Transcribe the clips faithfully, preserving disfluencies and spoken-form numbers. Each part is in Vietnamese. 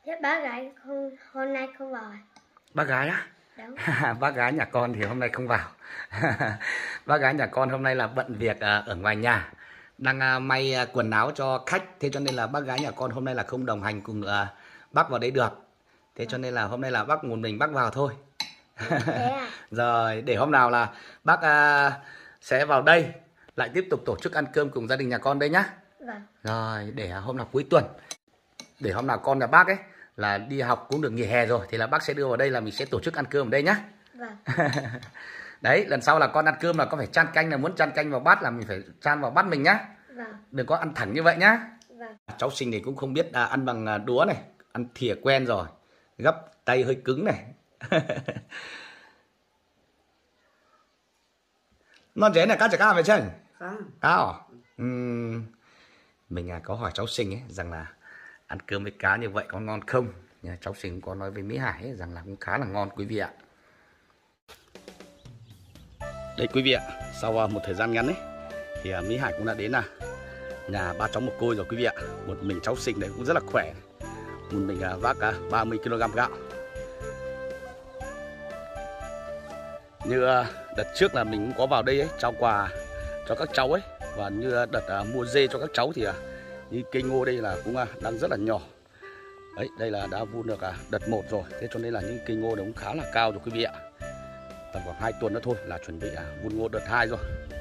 Thế bác gái không, hôm nay không vào. Bác gái á? Đúng. Bác gái nhà con thì hôm nay không vào. Bác gái nhà con hôm nay là bận việc ở ngoài nhà, đang may quần áo cho khách. Thế cho nên là bác gái nhà con hôm nay là không đồng hành cùng bác vào đấy được. Thế cho nên là hôm nay là bác một mình bác vào thôi. Thế à? Rồi để hôm nào là bác sẽ vào đây lại tiếp tục tổ chức ăn cơm cùng gia đình nhà con đây nhá. Vâng. Rồi để hôm nào cuối tuần, để hôm nào con nhà bác ấy là đi học cũng được nghỉ hè rồi thì là bác sẽ đưa vào đây là mình sẽ tổ chức ăn cơm ở đây nhá. Vâng. Đấy, lần sau là con ăn cơm là con phải chan canh, là muốn chan canh vào bát là mình phải chan vào bát mình nhá. Vâng. Đừng có ăn thẳng như vậy nhá. Vâng. Cháu Sinh thì cũng không biết à, ăn bằng đũa này, ăn thìa quen rồi, gấp tay hơi cứng này. Non dễ này cá chả cá phải chứ? Cao. Uhm, mình à, có hỏi cháu Sinh ấy rằng là ăn cơm với cá như vậy có ngon không? Nhà cháu Sinh có nói với Mỹ Hải ấy, rằng là cũng khá là ngon quý vị ạ. Đây quý vị ạ, sau một thời gian ngắn ấy thì Mỹ Hải cũng đã đến là nhà ba cháu một côi rồi quý vị ạ. Một mình cháu Sinh đấy cũng rất là khỏe. Một mình vác ba mươi ki lô gam gạo. Như đợt trước là mình cũng có vào đây ấy, trao quà cho các cháu ấy. Và như đợt mua dê cho các cháu thì như cây ngô đây là cũng đang rất là nhỏ. Đấy, đây là đã vun được đợt một rồi. Thế cho nên là những cây ngô đó cũng khá là cao rồi quý vị ạ. Tầm khoảng hai tuần nữa thôi là chuẩn bị vun ngô đợt hai rồi.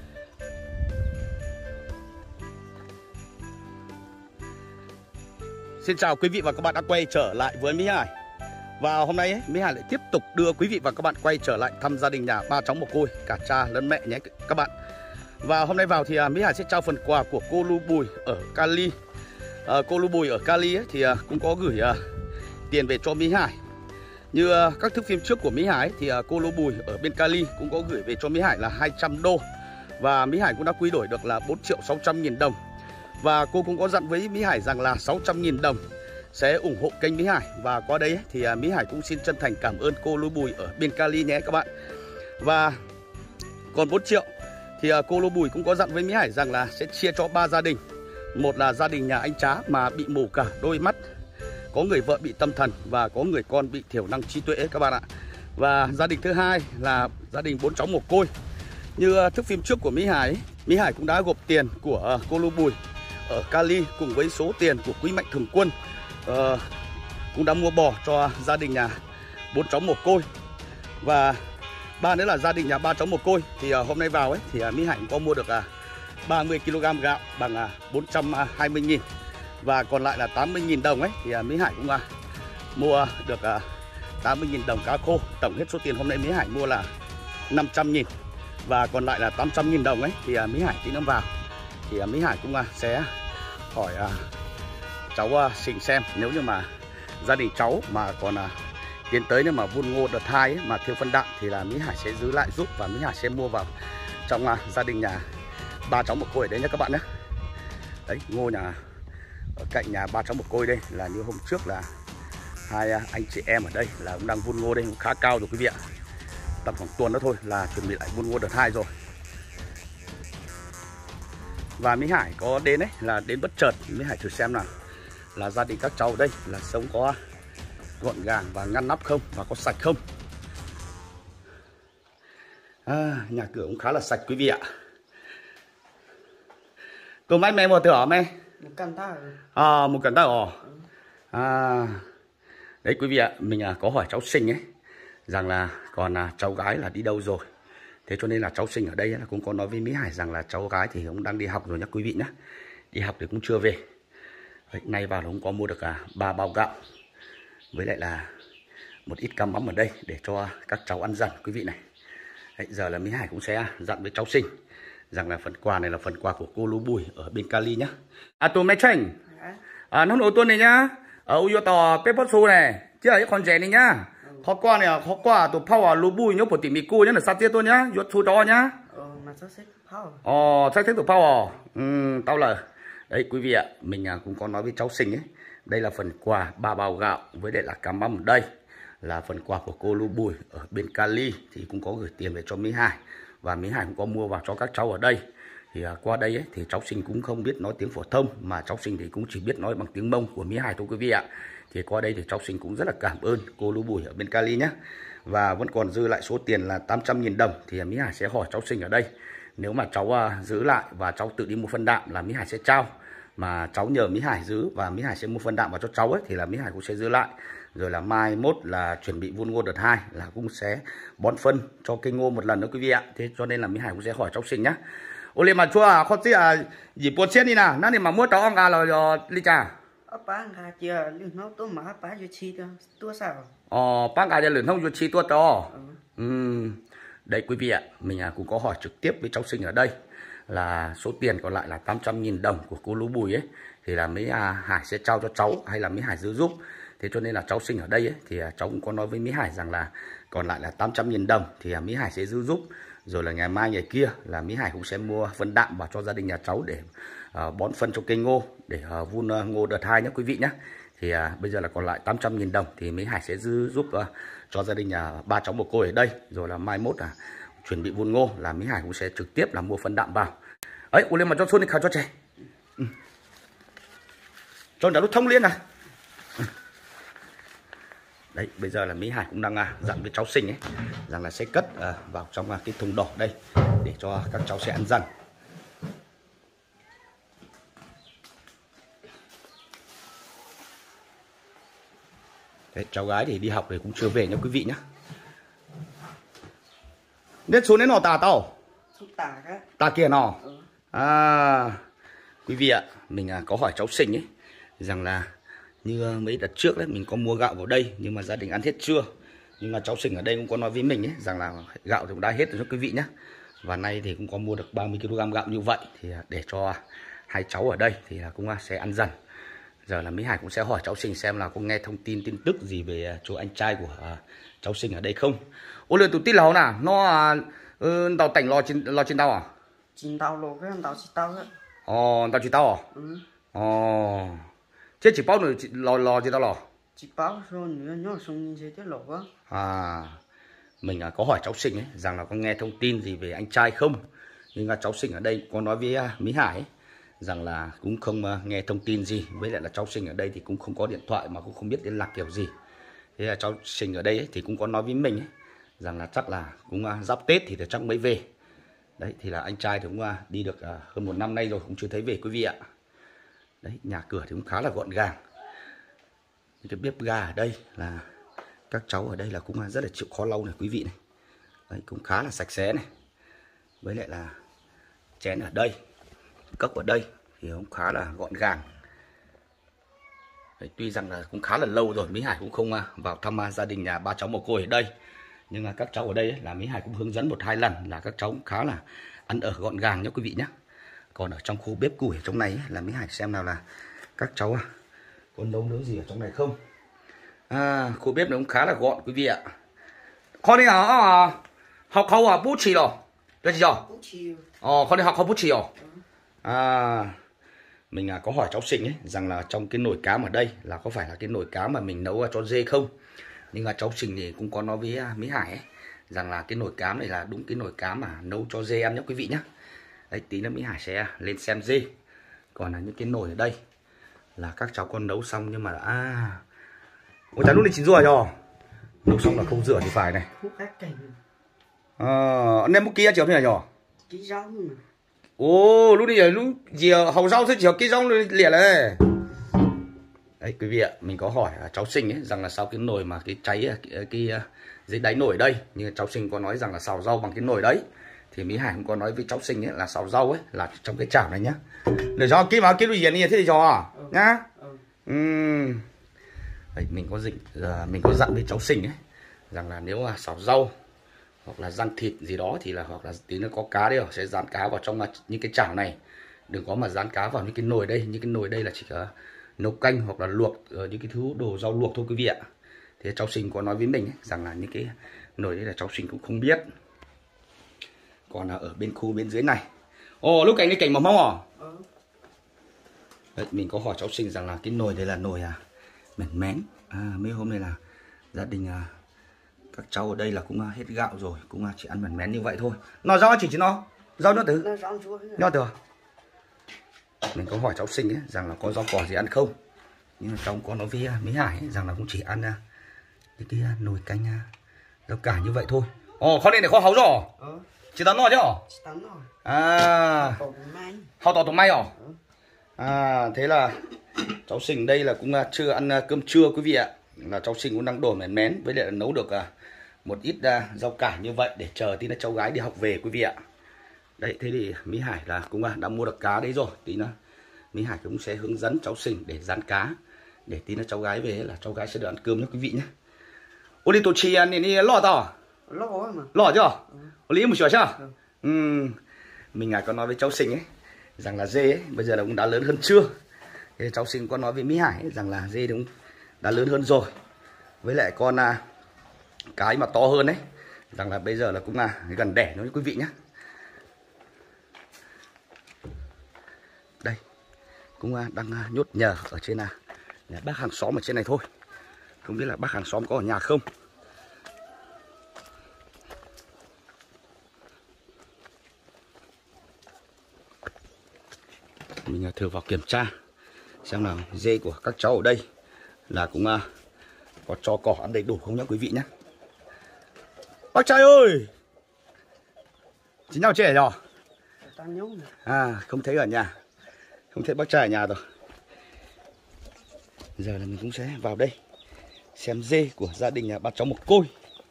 Xin chào quý vị và các bạn đã quay trở lại với Mỹ Hải. Và hôm nay ấy, Mỹ Hải lại tiếp tục đưa quý vị và các bạn quay trở lại thăm gia đình nhà ba cháu một côi, cả cha lẫn mẹ nhé các bạn. Và hôm nay vào thì Mỹ Hải sẽ trao phần quà của cô Lu Bùi ở Cali. à, Cô Lu Bùi ở Cali ấy, thì cũng có gửi uh, tiền về cho Mỹ Hải. Như uh, các thước phim trước của Mỹ Hải ấy, thì uh, cô Lu Bùi ở bên Cali cũng có gửi về cho Mỹ Hải là hai trăm đô. Và Mỹ Hải cũng đã quy đổi được là bốn triệu sáu trăm nghìn đồng. Và cô cũng có dặn với Mỹ Hải rằng là sáu trăm nghìn đồng sẽ ủng hộ kênh Mỹ Hải. Và qua đây ấy, thì uh, Mỹ Hải cũng xin chân thành cảm ơn cô Lu Bùi ở bên Cali nhé các bạn. Và còn bốn triệu thì uh, cô Lu Bùi cũng có dặn với Mỹ Hải rằng là sẽ chia cho ba gia đình. Một là gia đình nhà anh Trá mà bị mù cả đôi mắt, có người vợ bị tâm thần và có người con bị thiểu năng trí tuệ ấy các bạn ạ. Và gia đình thứ hai là gia đình bốn cháu mồ côi. Như uh, thước phim trước của Mỹ Hải ấy, Mỹ Hải cũng đã gộp tiền của uh, cô Lu Bùi ở Cali cùng với số tiền của Quý Mạnh Thường Quân uh, cũng đã mua bò cho gia đình nhà bốn cháu mồ côi. Và ba nữa là gia đình nhà ba cháu mồ côi thì uh, hôm nay vào ấy thì uh, Mỹ Hải cũng có mua được uh, ba mươi ki lô gam gạo bằng uh, bốn trăm hai mươi nghìn. Và còn lại là tám mươi nghìn đồng ấy thì uh, Mỹ Hải cũng uh, mua được uh, tám mươi nghìn đồng cá khô. Tổng hết số tiền hôm nay Mỹ Hải mua là năm trăm nghìn. Và còn lại là tám trăm nghìn đồng ấy thì uh, Mỹ Hải tí nữa vào thì uh, Mỹ Hải cũng uh, sẽ hỏi uh, cháu uh, Sinh xem nếu như mà gia đình cháu mà còn uh, tiến tới nếu mà vun ngô đợt hai ấy, mà thiếu phân đạm thì là Mỹ Hải sẽ giữ lại giúp và Mỹ Hải sẽ mua vào trong uh, gia đình nhà ba cháu một côi ở đấy nhé các bạn nhé. Đấy, ngô nhà ở cạnh nhà ba cháu một côi đây là như hôm trước là hai uh, anh chị em ở đây là cũng đang vun ngô đây cũng khá cao rồi quý vị ạ. Tầm khoảng tuần đó thôi là chuẩn bị lại vun ngô đợt hai rồi. Và Mỹ Hải có đến đấy là đến bất chợt, Mỹ Hải thử xem nào là gia đình các cháu ở đây là sống có gọn gàng và ngăn nắp không và có sạch không. À, nhà cửa cũng khá là sạch quý vị ạ. Tụi mấy mẹ một tửa mẹ một cân ta à một cân ta ồ à đấy quý vị ạ, mình à, có hỏi cháu Sinh ấy rằng là còn à, cháu gái là đi đâu rồi. Thế cho nên là cháu Sinh ở đây là cũng có nói với Mỹ Hải rằng là cháu gái thì cũng đang đi học rồi nhá quý vị nhá. Đi học thì cũng chưa về. Đấy, nay vào là cũng có mua được à, ba bao gạo với lại là một ít cam mắm ở đây để cho các cháu ăn dần quý vị này. Đấy, giờ là Mỹ Hải cũng sẽ dặn với cháu Sinh rằng là phần quà này là phần quà của cô Lu Bùi ở bên Cali nhá. À tụi mẹ chanh à nó nổ tuần này nhá. Ở u tò pepper su này chứ ở cái con rẻ này nhá. Khó qua này khó qua tụi phao à Lu Bùi nhớ của tìm mì cu nhá là sát tiết tôi nhá. Yuột su đó nhá. mà sao xếp phao Ồ sách thích tụi phao à. Ừ tao là đấy quý vị ạ, mình cũng có nói với cháu Sinh ấy. Đây là phần quà ba bao gạo với lại là cam mắm ở đây là phần quà của cô Lu Bùi ở bên Cali thì cũng có gửi tiền về cho Mỹ Hải. Và Mỹ Hải cũng có mua vào cho các cháu ở đây. Thì à, qua đây ấy, thì cháu Sinh cũng không biết nói tiếng phổ thông mà cháu Sinh thì cũng chỉ biết nói bằng tiếng Mông của Mỹ Hải thôi quý vị ạ. Thì qua đây thì cháu Sinh cũng rất là cảm ơn cô Lũ Bùi ở bên Cali nhé. Và vẫn còn dư lại số tiền là tám trăm nghìn đồng. Thì Mỹ Hải sẽ hỏi cháu Sinh ở đây, nếu mà cháu uh, giữ lại và cháu tự đi mua phân đạm là Mỹ Hải sẽ trao. Mà cháu nhờ Mỹ Hải giữ và Mỹ Hải sẽ mua phân đạm vào cho cháu ấy, thì là Mỹ Hải cũng sẽ giữ lại. Rồi là mai mốt là chuẩn bị vun ngô đợt hai là cũng sẽ bón phân cho cây ngô một lần nữa quý vị ạ. Thế cho nên là Mỹ Hải cũng sẽ hỏi cháu Sinh nhá. Ô lên mà chua à, khó chứ à, gì buồn chết đi nào, nãy mà mua cháu ông gà là đi chả. Ở bán gà chưa, lưng nó tôi mà bán cho chi thôi, tôi sao? Ờ, bán gà cho lưng không cho chi tôi cho. Ừ. Đây quý vị ạ, mình cũng có hỏi trực tiếp với cháu Sinh ở đây là số tiền còn lại là tám trăm nghìn đồng của cô Lũ Bùi ấy, thì là Mỹ Hải sẽ trao cho cháu hay là Mỹ Hải giữ giúp. Thế cho nên là cháu Sinh ở đây ấy, thì cháu cũng có nói với Mỹ Hải rằng là còn lại là tám trăm nghìn đồng thì Mỹ Hải sẽ giữ giúp. Rồi là ngày mai ngày kia là Mỹ Hải cũng sẽ mua phân đạm vào cho gia đình nhà cháu để uh, bón phân cho cây ngô, để uh, vun uh, ngô đợt hai nhé quý vị nhé. Thì uh, bây giờ là còn lại tám trăm nghìn đồng thì Mỹ Hải sẽ giữ giúp uh, cho gia đình nhà ba cháu một cô ở đây. Rồi là mai mốt là chuẩn bị vun ngô là Mỹ Hải cũng sẽ trực tiếp là mua phân đạm vào. Ấy, u lên mà cho xuân đi khảo cho trẻ. Ừ. Cho nó thông liên à. Đấy, bây giờ là Mỹ Hải cũng đang à, dặn với cháu Sinh ấy rằng là sẽ cất à, vào trong à, cái thùng đỏ đây để cho các cháu sẽ ăn dần. Đấy, cháu gái thì đi học thì cũng chưa về nha quý vị nhé. Nên xuống đến nọ tà tao. Tà cái. Tà kia nọ. Ừ. À, quý vị ạ, mình à, có hỏi cháu Sinh ấy rằng là như mấy đợt trước đấy mình có mua gạo vào đây nhưng mà gia đình ăn hết chưa. Nhưng mà cháu Sinh ở đây cũng có nói với mình ấy rằng là gạo thì cũng đã hết rồi cho quý vị nhé. Và nay thì cũng có mua được ba mươi ki lô gam gạo như vậy thì để cho hai cháu ở đây thì cũng sẽ ăn dần. Giờ là Mỹ Hải cũng sẽ hỏi cháu Sinh xem là có nghe thông tin tin tức gì về chỗ anh trai của cháu Sinh ở đây không. Ô lời tụi tin là nào nó uh, tàu tỉnh lo trên lo trên tàu à? Trên tàu lô cái tàu chỉ tàu đấy. Ồ, tàu chỉ tàu à? Ừ. Ồ. Chứ chỉ bao nữa lò lò gì tao lò? Chỉ bao rồi nữa nhỏ xuống như thế lò quá. À, mình có hỏi cháu Sinh ấy rằng là có nghe thông tin gì về anh trai không. Nhưng mà cháu Sinh ở đây có nói với Mỹ Hải ấy, rằng là cũng không nghe thông tin gì. Với lại là cháu Sinh ở đây thì cũng không có điện thoại mà cũng không biết liên lạc kiểu gì. Thế là cháu Sinh ở đây ấy, thì cũng có nói với mình ấy, rằng là chắc là cũng giáp Tết thì chắc mới về. Đấy thì là anh trai thì cũng đi được hơn một năm nay rồi cũng chưa thấy về quý vị ạ. Đấy, nhà cửa thì cũng khá là gọn gàng. Cái bếp ga ở đây là các cháu ở đây là cũng rất là chịu khó lau này quý vị này. Đấy, cũng khá là sạch sẽ này. Với lại là chén ở đây, cốc ở đây thì cũng khá là gọn gàng. Đấy, tuy rằng là cũng khá là lâu rồi Mỹ Hải cũng không vào thăm gia đình nhà ba cháu một cô ở đây. Nhưng mà các cháu ở đây ấy, là Mỹ Hải cũng hướng dẫn một hai lần là các cháu cũng khá là ăn ở gọn gàng nhé quý vị nhé. Còn ở trong khu bếp củi ở trong này ấy, là Mỹ Hải xem nào là các cháu có nấu nướng gì ở trong này không. À, khu bếp nó cũng khá là gọn quý vị ạ. Con đi à, học khâu à, bút chì rồi. Được chưa? Bút chì. Ờ, con đi học khâu bút chì rồi. À, mình à, có hỏi cháu Sinh ấy rằng là trong cái nồi cám ở đây là có phải là cái nồi cám mà mình nấu cho dê không. Nhưng mà cháu Sinh thì cũng có nói với Mỹ Hải ấy rằng là cái nồi cám này là đúng cái nồi cám mà nấu cho dê ăn nhé quý vị nhé. Đấy, tí nữa Mỹ Hải sẽ lên xem dê. Còn là những cái nồi ở đây là các cháu con nấu xong nhưng mà à, ôi cháu lúc này chín rửa rồi. Nấu xong là không rửa thì phải này. Hút các cảnh. Ờ, anh em bút kia chiều thế này rồi. Cái rau nữa. Ồ, lúc này lúc gì hầu rau thôi chiều cái rau lìa này. Đấy quý vị ạ, mình có hỏi cháu Sinh ấy rằng là sau cái nồi mà cái cháy cái, cái dưới đáy nồi ở đây, nhưng cháu Sinh có nói rằng là xào rau bằng cái nồi đấy. Thì Mỹ Hải cũng có nói với cháu Sinh ấy là xào rau ấy là trong cái chảo này nhá. Để cho cái mà cái gì vậy thế thì cho à? Ừ. Nhá. Ừ. Uhm. Đấy, mình có dịch giờ mình có dặn với cháu Sinh ấy rằng là nếu mà xào rau hoặc là rang thịt gì đó thì là hoặc là tí nữa có cá đây sẽ rán cá vào trong những cái chảo này. Đừng có mà rán cá vào những cái nồi đây, những cái nồi đây là chỉ có nấu canh hoặc là luộc những cái thứ đồ rau luộc thôi quý vị ạ. Thế cháu Sinh có nói với mình ấy, rằng là những cái nồi đấy là cháu Sinh cũng không biết. Còn là ở bên khu bên dưới này. Ồ, lúc cảnh đây cảnh mỏng mong à? Ừ. Đấy, mình có hỏi cháu Sinh rằng là cái nồi đây là nồi à, mẻn mén. À, mấy hôm nay là gia đình à, các cháu ở đây là cũng hết gạo rồi, cũng chỉ ăn mẻn mén như vậy thôi. Nó rau chỉ chứ nó, rau nữa thứ. Nó được. Mình có hỏi cháu Sinh ấy rằng là có rau cỏ gì ăn không. Nhưng mà trong có nói với Mỹ Hải ấy, rằng là cũng chỉ ăn cái cái nồi canh rau cải như vậy thôi. Ồ, khó nên để khó hấu rồi. Ờ. Chỉ tao nói chứ. Tắm rồi. À. Tổ may. Hao tỏ tỏ may rồi. À, thế là cháu Sình đây là cũng chưa ăn cơm trưa quý vị ạ. Là cháu Sình cũng đang đổ mén mén với lại là nấu được một ít rau cải như vậy để chờ tí nữa cháu gái đi học về quý vị ạ. Đấy, thế thì Mỹ Hải là cũng đã mua được cá đấy rồi. Tí nữa Mỹ Hải cũng sẽ hướng dẫn cháu Sình để rán cá. Để tí nữa cháu gái về là cháu gái sẽ được ăn cơm nhé quý vị nhé. Ô đi tổ chi ăn đi lo tao. Lo rồi mà. Lo chưa? Ô lý một sửa chưa? Ừ. Mình có nói với cháu Sình ấy rằng là dê ấy, bây giờ là cũng đã lớn hơn chưa. Thế cháu Sình có nói với Mỹ Hải ấy, rằng là dê cũng đã lớn hơn rồi. Với lại con à, cái mà to hơn ấy, rằng là bây giờ là cũng là gần đẻ nó quý vị nhé. Đây cũng à, đang à, nhốt nhờ ở trên là nhà bác hàng xóm ở trên này thôi. Không biết là bác hàng xóm có ở nhà không. Mình thử vào kiểm tra xem nào dê của các cháu ở đây là cũng uh, có cho cỏ ăn đầy đủ không nhá quý vị nhé. Bác trai ơi, chính nhau trẻ rồi à, không thấy ở nhà, không thấy bác trai ở nhà rồi. Giờ là mình cũng sẽ vào đây xem dê của gia đình nhà bác cháu Mộc Côi.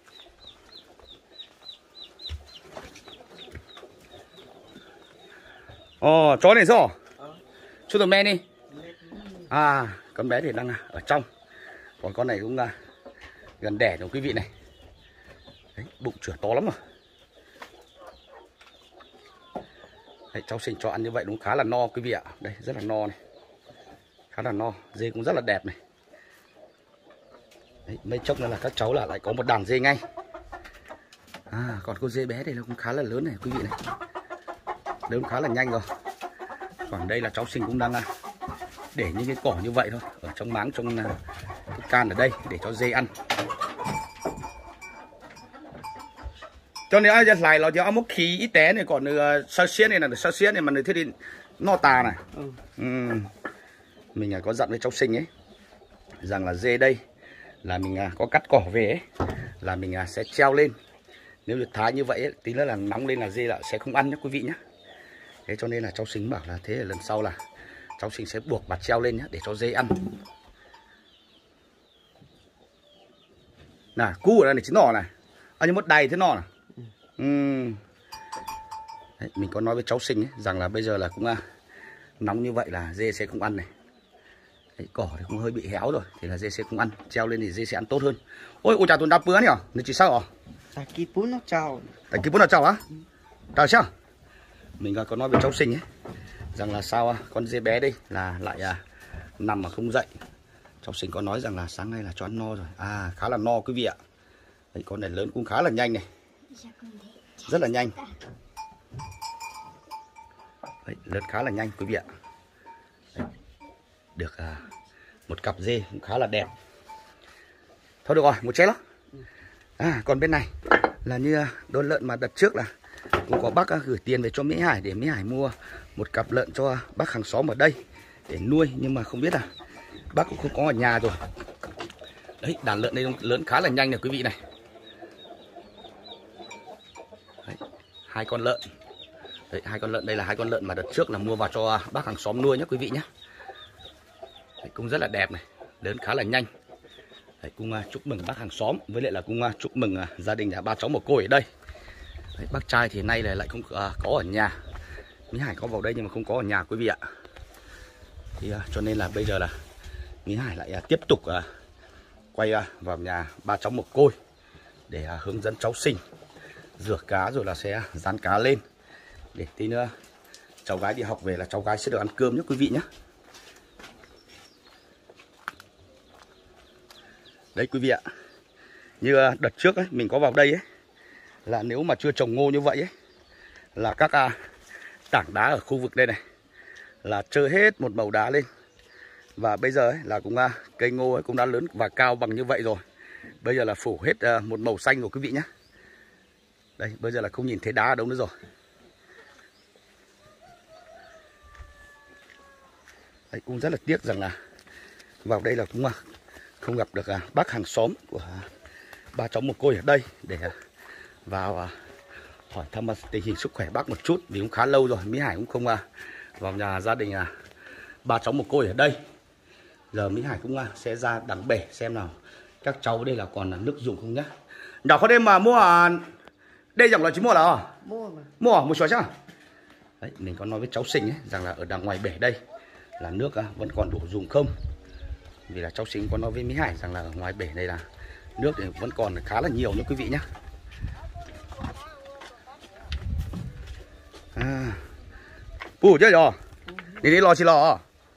Ồ, chó này sao? Chú tụi men đi. À, con bé thì đang ở trong. Còn con này cũng là gần đẻ rồi quý vị này. Đấy, bụng chửa to lắm rồi. Đấy, cháu Sình cho ăn như vậy đúng khá là no quý vị ạ. Đây, rất là no này. Khá là no, dê cũng rất là đẹp này. Đấy, mấy chốc nữa là các cháu là lại có một đàn dê ngay. À, còn con dê bé đây nó cũng khá là lớn này quý vị này. Lớn khá là nhanh rồi. Còn đây là cháu Sình cũng đang để những cái cỏ như vậy thôi ở trong máng, trong cái can ở đây để cho dê ăn. Cho nên ai lại là cho một khí y tế này còn sơ xiết này là sơ xiết này mà thế thì no tà này. Ừ. Ừ. Mình có dặn với cháu Sình ấy rằng là dê đây là mình có cắt cỏ về ấy, là mình sẽ treo lên. Nếu được thái như vậy ấy, tí nữa là nóng lên là dê là sẽ không ăn nhé quý vị nhé. Thế cho nên là cháu Sình bảo là thế là lần sau là cháu Sình sẽ buộc và treo lên nhé để cho dê ăn. Nè, cu ở đây này chính nỏ này. À nhưng một đầy thế nỏ này. Uhm. Đấy, mình có nói với cháu Sình ấy, rằng là bây giờ là cũng à, nóng như vậy là dê sẽ không ăn này. Đấy, cỏ thì cũng hơi bị héo rồi thì là dê sẽ không ăn, treo lên thì dê sẽ ăn tốt hơn. Ôi ôi chà tuần đáp bữa nhỉ? Nó chỉ sao hả? Tại kỳ bún nó chào. Tại kỳ bún nó chào á? Chào sao? Mình có nói với cháu Sình ấy rằng là sao con dê bé đây là lại à, nằm mà không dậy. Cháu Sình có nói rằng là sáng nay là cho ăn no rồi. À khá là no quý vị ạ. Đấy, con này lớn cũng khá là nhanh này. Rất là nhanh. Đấy, lớn khá là nhanh quý vị ạ. Đấy, được à, một cặp dê cũng khá là đẹp. Thôi được rồi, một chén đó. À còn bên này là như đôi lợn mà đợt trước là cũng có bác gửi tiền về cho Mỹ Hải để Mỹ Hải mua một cặp lợn cho bác hàng xóm ở đây để nuôi, nhưng mà không biết là bác cũng không có ở nhà rồi. Đấy, đàn lợn đây lớn khá là nhanh này quý vị này. Đấy, hai con lợn. Đấy, hai con lợn đây là hai con lợn mà đợt trước là mua vào cho bác hàng xóm nuôi nhé quý vị nhé. Đấy, cũng rất là đẹp này, lớn khá là nhanh. Đấy, cũng uh, chúc mừng bác hàng xóm, với lại là cũng uh, chúc mừng uh, gia đình nhà ba cháu Mộc Côi ở đây. Đấy, bác trai thì nay là lại không uh, có ở nhà. Mỹ Hải có vào đây nhưng mà không có ở nhà quý vị ạ. Thì uh, cho nên là bây giờ là Mỹ Hải lại uh, tiếp tục uh, quay uh, vào nhà ba cháu Mộc Côi để uh, hướng dẫn cháu Sình rửa cá rồi là sẽ rán cá lên để tí nữa cháu gái đi học về là cháu gái sẽ được ăn cơm nhé quý vị nhé. Đây quý vị ạ, như đợt trước ấy, mình có vào đây ấy, là nếu mà chưa trồng ngô như vậy ấy, là các à, tảng đá ở khu vực đây này là trơ hết một màu đá lên. Và bây giờ ấy, là cũng à, cây ngô ấy cũng đã lớn và cao bằng như vậy rồi. Bây giờ là phủ hết à, một màu xanh rồi quý vị nhé. Đây, bây giờ là không nhìn thấy đá ở đâu nữa rồi. Đấy, cũng rất là tiếc rằng là vào đây là cũng không gặp được bác hàng xóm của ba cháu mồ côi ở đây để vào hỏi thăm tình hình sức khỏe bác một chút, vì cũng khá lâu rồi Mỹ Hải cũng không vào nhà gia đình ba cháu mồ côi ở đây. Giờ Mỹ Hải cũng sẽ ra đằng bể xem nào các cháu ở đây là còn là nước dùng không nhá. Nhỏ có đêm mà mua à, đây dòng là chỉ mua là mua mà mua à, một số chứ. Đấy, mình có nói với cháu Sinh ấy rằng là ở đằng ngoài bể đây là nước vẫn còn đủ dùng không, vì là cháu Sinh có nói với Mỹ Hải rằng là ở ngoài bể này là nước thì vẫn còn khá là nhiều nha quý vị nhá. À, bù chứ rồi đi đi lo chi lo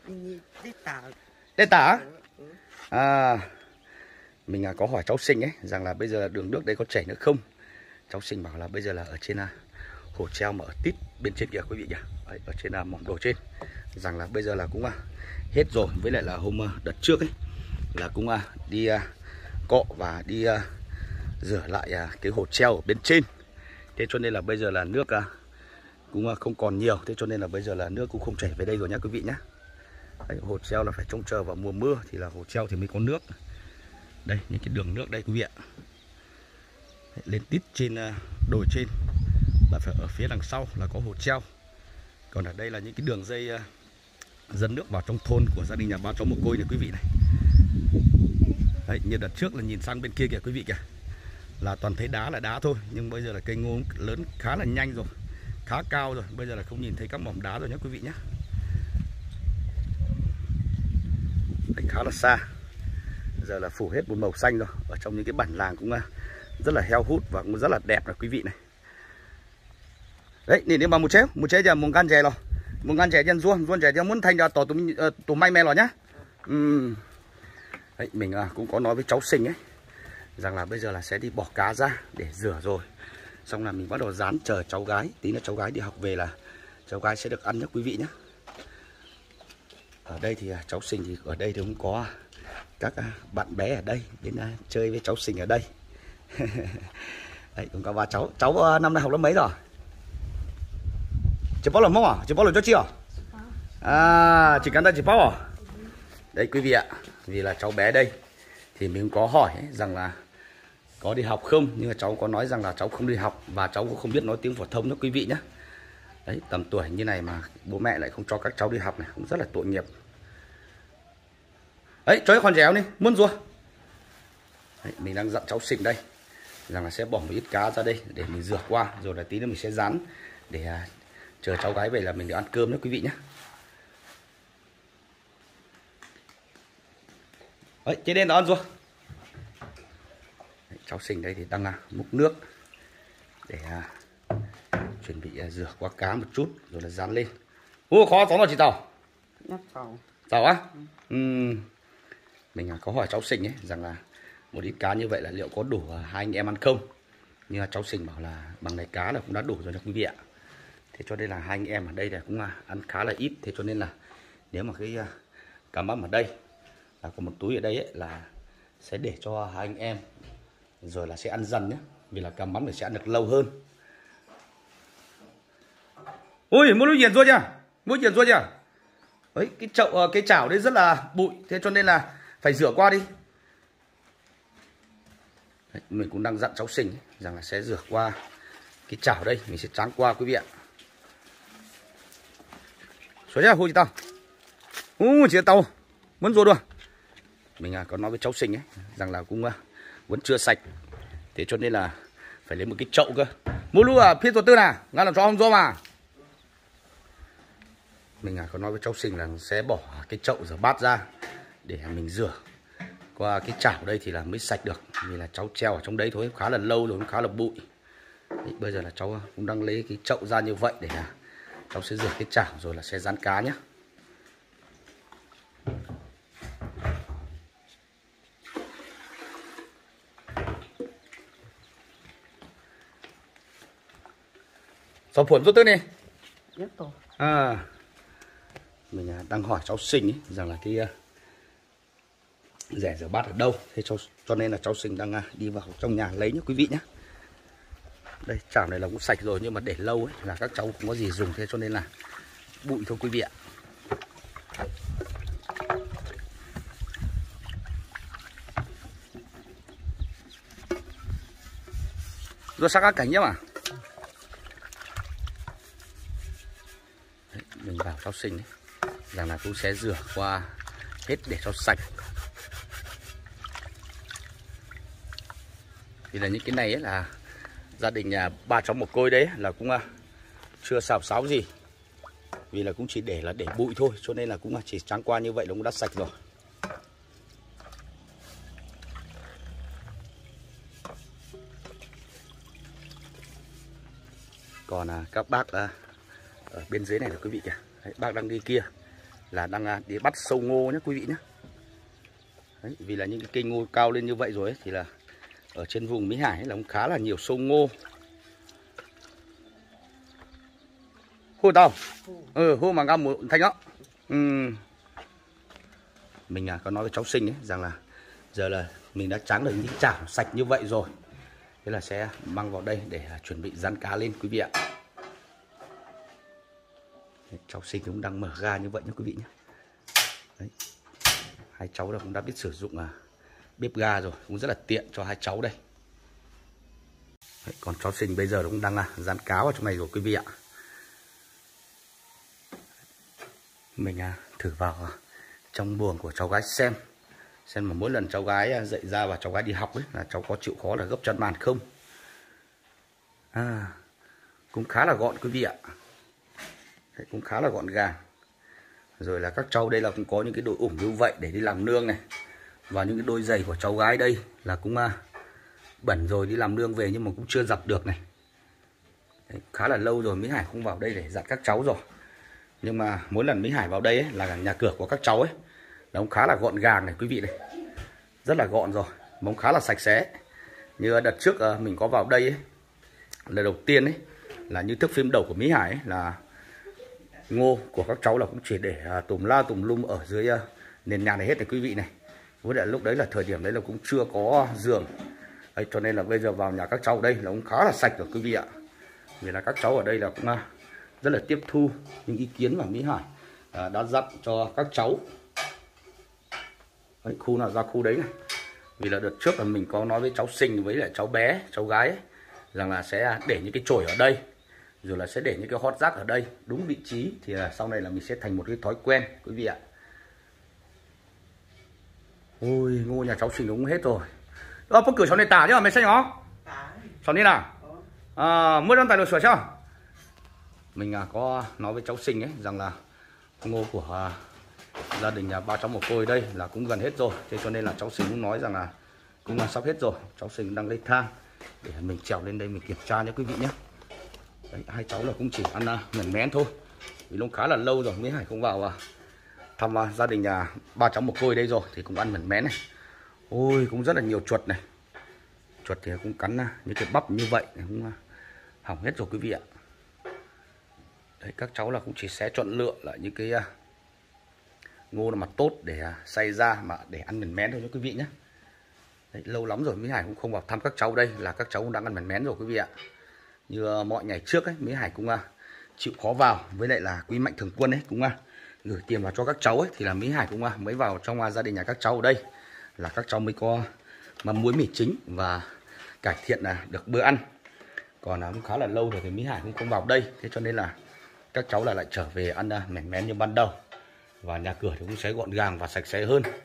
đây tả à, mình có hỏi cháu Sinh ấy rằng là bây giờ đường nước đây có chảy nữa không. Cháu Sinh bảo là bây giờ là ở trên hồ treo mà ở tít bên trên kìa quý vị nhỉ. Đấy, ở trên mỏm đồi trên rằng là bây giờ là cũng hết rồi, với lại là hôm đợt trước ấy là cũng đi cọ và đi rửa lại cái hồ treo ở bên trên. Thế cho nên là bây giờ là nước cũng không còn nhiều, thế cho nên là bây giờ là nước cũng không chảy về đây rồi nhá quý vị nhá. Đấy, hồ treo là phải trông chờ vào mùa mưa thì là hồ treo thì mới có nước. Đây những cái đường nước đây quý vị ạ. Đấy, lên tít trên đồi trên là phải ở phía đằng sau là có hồ treo. Còn ở đây là những cái đường dây dẫn nước vào trong thôn của gia đình nhà ba cháu mồ côi này quý vị này. Đấy, như đợt trước là nhìn sang bên kia kìa quý vị kìa, là toàn thấy đá là đá thôi, nhưng bây giờ là cây ngô lớn khá là nhanh rồi, khá cao rồi, bây giờ là không nhìn thấy các mỏm đá rồi nhé quý vị nhé. Đấy, khá là xa, giờ là phủ hết một màu xanh rồi. Ở trong những cái bản làng cũng rất là heo hút và cũng rất là đẹp rồi quý vị này. Đấy, nhìn đi mà một chế, một chế giờ một gan chè rồi, một gan chè chân ruộng, ruộng chè cho muốn thành ra tổ tụi tụi may mè rồi nhá. Uhm. Đấy, mình cũng có nói với cháu Sinh ấy rằng là bây giờ là sẽ đi bỏ cá ra để rửa rồi, xong là mình bắt đầu dán chờ cháu gái, tí nữa cháu gái đi học về là cháu gái sẽ được ăn nhé quý vị nhé. Ở đây thì cháu Sinh thì ở đây thì cũng có các bạn bé ở đây đến chơi với cháu Sinh ở đây. Đấy, cũng có ba cháu. Cháu năm nay học lớp mấy rồi? Chị bao lần không à? Chị bao lần cho chị à? À, chị cắn tay chị bao à? Đấy quý vị ạ, vì là cháu bé đây thì mình có hỏi ấy, rằng là có đi học không, nhưng mà cháu có nói rằng là cháu không đi học và cháu cũng không biết nói tiếng phổ thông đó quý vị nhé. Đấy, tầm tuổi như này mà bố mẹ lại không cho các cháu đi học này cũng rất là tội nghiệp. Đấy, cho con chéo đi, muốn rùa. Đấy, mình đang dặn cháu Sinh đây rằng là sẽ bỏ một ít cá ra đây để mình rửa qua, rồi là tí nữa mình sẽ rán để à, chờ cháu gái về là mình được ăn cơm đó quý vị nhé. Đấy, chế đến đó ăn rùa. Đấy, cháu Sinh đây thì đang à, múc nước để à, chuẩn bị à, rửa qua cá một chút rồi là rán lên. Ô, khó phóng vào chị Tàu. Tàu. Tàu á? Ừ. Uhm. Mình à, có hỏi cháu Sinh ấy rằng là một ít cá như vậy là liệu có đủ à, hai anh em ăn không? Nhưng mà cháu Sinh bảo là bằng này cá là cũng đã đủ rồi cho quý vị ạ. Thế cho nên là hai anh em ở đây là cũng à, ăn khá là ít. Thế cho nên là nếu mà cái à, cá mắm ở đây là có một túi ở đây ấy, là sẽ để cho hai anh em rồi là sẽ ăn dần nhé, vì là cá mắm thì sẽ ăn được lâu hơn. Ui, muốn nuôi nhiệt rồi chưa? Muốn nhiệt rồi chưa? Đấy, cái chậu cái chảo đấy rất là bụi, thế cho nên là phải rửa qua đi. Đấy, mình cũng đang dặn cháu Sinh ấy, rằng là sẽ rửa qua cái chảo đây, mình sẽ tráng qua quý vị ạ. Xuống nhá, hôi chị Tao. Ui, chị Tao muốn rùa đùa. Mình còn nói với cháu Sinh ấy rằng là cũng vẫn chưa sạch, thế cho nên là phải lấy một cái chậu cơ. Mua lu à, phiên tổ tư nào, ngăn làm cho không rô mà. Mình còn nói với cháu Sinh là sẽ bỏ cái chậu rửa bát ra để mình rửa qua cái chảo đây thì là mới sạch được, vì là cháu treo ở trong đấy thôi khá là lâu rồi, cũng khá là bụi. Đấy, bây giờ là cháu cũng đang lấy cái chậu ra như vậy để cháu sẽ rửa cái chảo rồi là sẽ rán cá nhé. Sao phun rút tức đi. À, mình đang hỏi cháu Sinh ấy, rằng là cái rẻ rửa bát ở đâu, thế cho cho nên là cháu Sinh đang đi vào trong nhà lấy nhé quý vị nhé. Đây, chảo này là cũng sạch rồi, nhưng mà để lâu ấy là các cháu không có gì dùng, thế cho nên là bụi thôi quý vị ạ. Rửa sạch các cảnh nhé mà. Đấy, mình bảo cháu Sinh ấy, rằng là tôi sẽ rửa qua hết để cho sạch. Thì là những cái này ấy là gia đình nhà ba cháu một côi đấy là cũng chưa xào xáo gì, vì là cũng chỉ để là để bụi thôi, cho nên là cũng chỉ trắng qua như vậy là cũng đã sạch rồi. Còn à, các bác à, ở bên dưới này là quý vị kìa. Đấy, bác đang đi kia là đang à, đi bắt sâu ngô nhé quý vị nhé. Đấy, vì là những cái cây ngô cao lên như vậy rồi ấy, thì là ở trên vùng Mỹ Hải ấy là cũng khá là nhiều sâu ngô. Hô tao. Ừ, hô mà ngâm một thanh đó. Ừ. Mình à, có nói với cháu Sinh ấy rằng là giờ là mình đã tráng được những chảo sạch như vậy rồi. Thế là sẽ mang vào đây để à, chuẩn bị rán cá lên quý vị ạ. Cháu Sinh cũng đang mở ga như vậy nhé quý vị nhé. Đấy. Hai cháu là cũng đã biết sử dụng à, bếp ga rồi, cũng rất là tiện cho hai cháu đây. Đấy, còn cháu Sinh bây giờ cũng đang à, rán cá vào trong này rồi quý vị ạ. Mình à, thử vào à, trong buồng của cháu gái xem xem mà mỗi lần cháu gái dậy ra và cháu gái đi học ấy là cháu có chịu khó là gấp chăn màn không. À, cũng khá là gọn quý vị ạ. Đấy, cũng khá là gọn gàng. Rồi là các cháu đây là cũng có những cái đôi ủng như vậy để đi làm nương này. Và những cái đôi giày của cháu gái đây là cũng à, bẩn rồi, đi làm nương về nhưng mà cũng chưa giặt được này. Đấy, khá là lâu rồi Mỹ Hải không vào đây để giặt các cháu rồi. Nhưng mà mỗi lần Mỹ Hải vào đây ấy, là nhà cửa của các cháu ấy là cũng khá là gọn gàng này quý vị này. Rất là gọn rồi, cũng khá là sạch sẽ. Như đợt trước mình có vào đây ấy, lần đầu tiên ấy là như thước phim đầu của Mỹ Hải ấy, là ngô của các cháu là cũng chỉ để tùm la tùm lum ở dưới nền nhà này hết này quý vị này. Với lại lúc đấy là thời điểm đấy là cũng chưa có giường. Đấy, cho nên là bây giờ vào nhà các cháu ở đây là cũng khá là sạch rồi quý vị ạ. Vì là các cháu ở đây là cũng rất là tiếp thu những ý kiến mà Mỹ Hải à, đã dặn cho các cháu. Đấy, khu nào ra khu đấy này. Vì là đợt trước là mình có nói với cháu Sinh với lại cháu bé, cháu gái ấy, rằng là sẽ để những cái chổi ở đây, rồi là sẽ để những cái hót rác ở đây đúng vị trí, thì là sau này là mình sẽ thành một cái thói quen quý vị ạ. Ôi, ngô nhà cháu Sinh cũng hết rồi. Ơ, có cửa cháu này tả chứ, mày xem nó. Cháu đi nào. À, mới đang tài đồ sửa chứ. Mình à, có nói với cháu Sinh ấy rằng là ngô của à, gia đình nhà ba cháu một côi đây là cũng gần hết rồi. Thế cho nên là cháu Sinh cũng nói rằng là cũng là sắp hết rồi. Cháu Sinh đang lấy thang để mình trèo lên đây mình kiểm tra nhé quý vị nhé. Đấy, hai cháu là cũng chỉ ăn uh, mèn mén thôi. Vì nó khá là lâu rồi Mỹ Hải không vào uh, thăm uh, gia đình nhà ba cháu một côi đây rồi thì cũng ăn mèn mén này. Ôi, cũng rất là nhiều chuột này. Chuột thì cũng cắn uh, những cái bắp như vậy cũng uh, hỏng hết rồi quý vị ạ. Đấy, các cháu là cũng chỉ sẽ chọn lựa lại những cái uh, ngô là mặt tốt để uh, xay ra mà để ăn mèn mén thôi nha quý vị nhé. Đấy, lâu lắm rồi Mỹ Hải cũng không vào thăm các cháu đây, là các cháu cũng đang ăn mèn mén rồi quý vị ạ. Như uh, mọi ngày trước ấy, Mỹ Hải cũng uh, chịu khó vào, với lại là quý Mạnh Thường Quân ấy cũng uh, gửi tiền vào cho các cháu ấy, thì là Mỹ Hải cũng uh, mới vào trong uh, gia đình nhà các cháu ở đây là các cháu mới có mắm muối mì chính và cải thiện uh, được bữa ăn. Còn uh, cũng khá là lâu rồi thì Mỹ Hải cũng không vào đây, thế cho nên là các cháu là lại trở về ăn uh, mèn mén như ban đầu, và nhà cửa thì cũng sẽ gọn gàng và sạch sẽ hơn.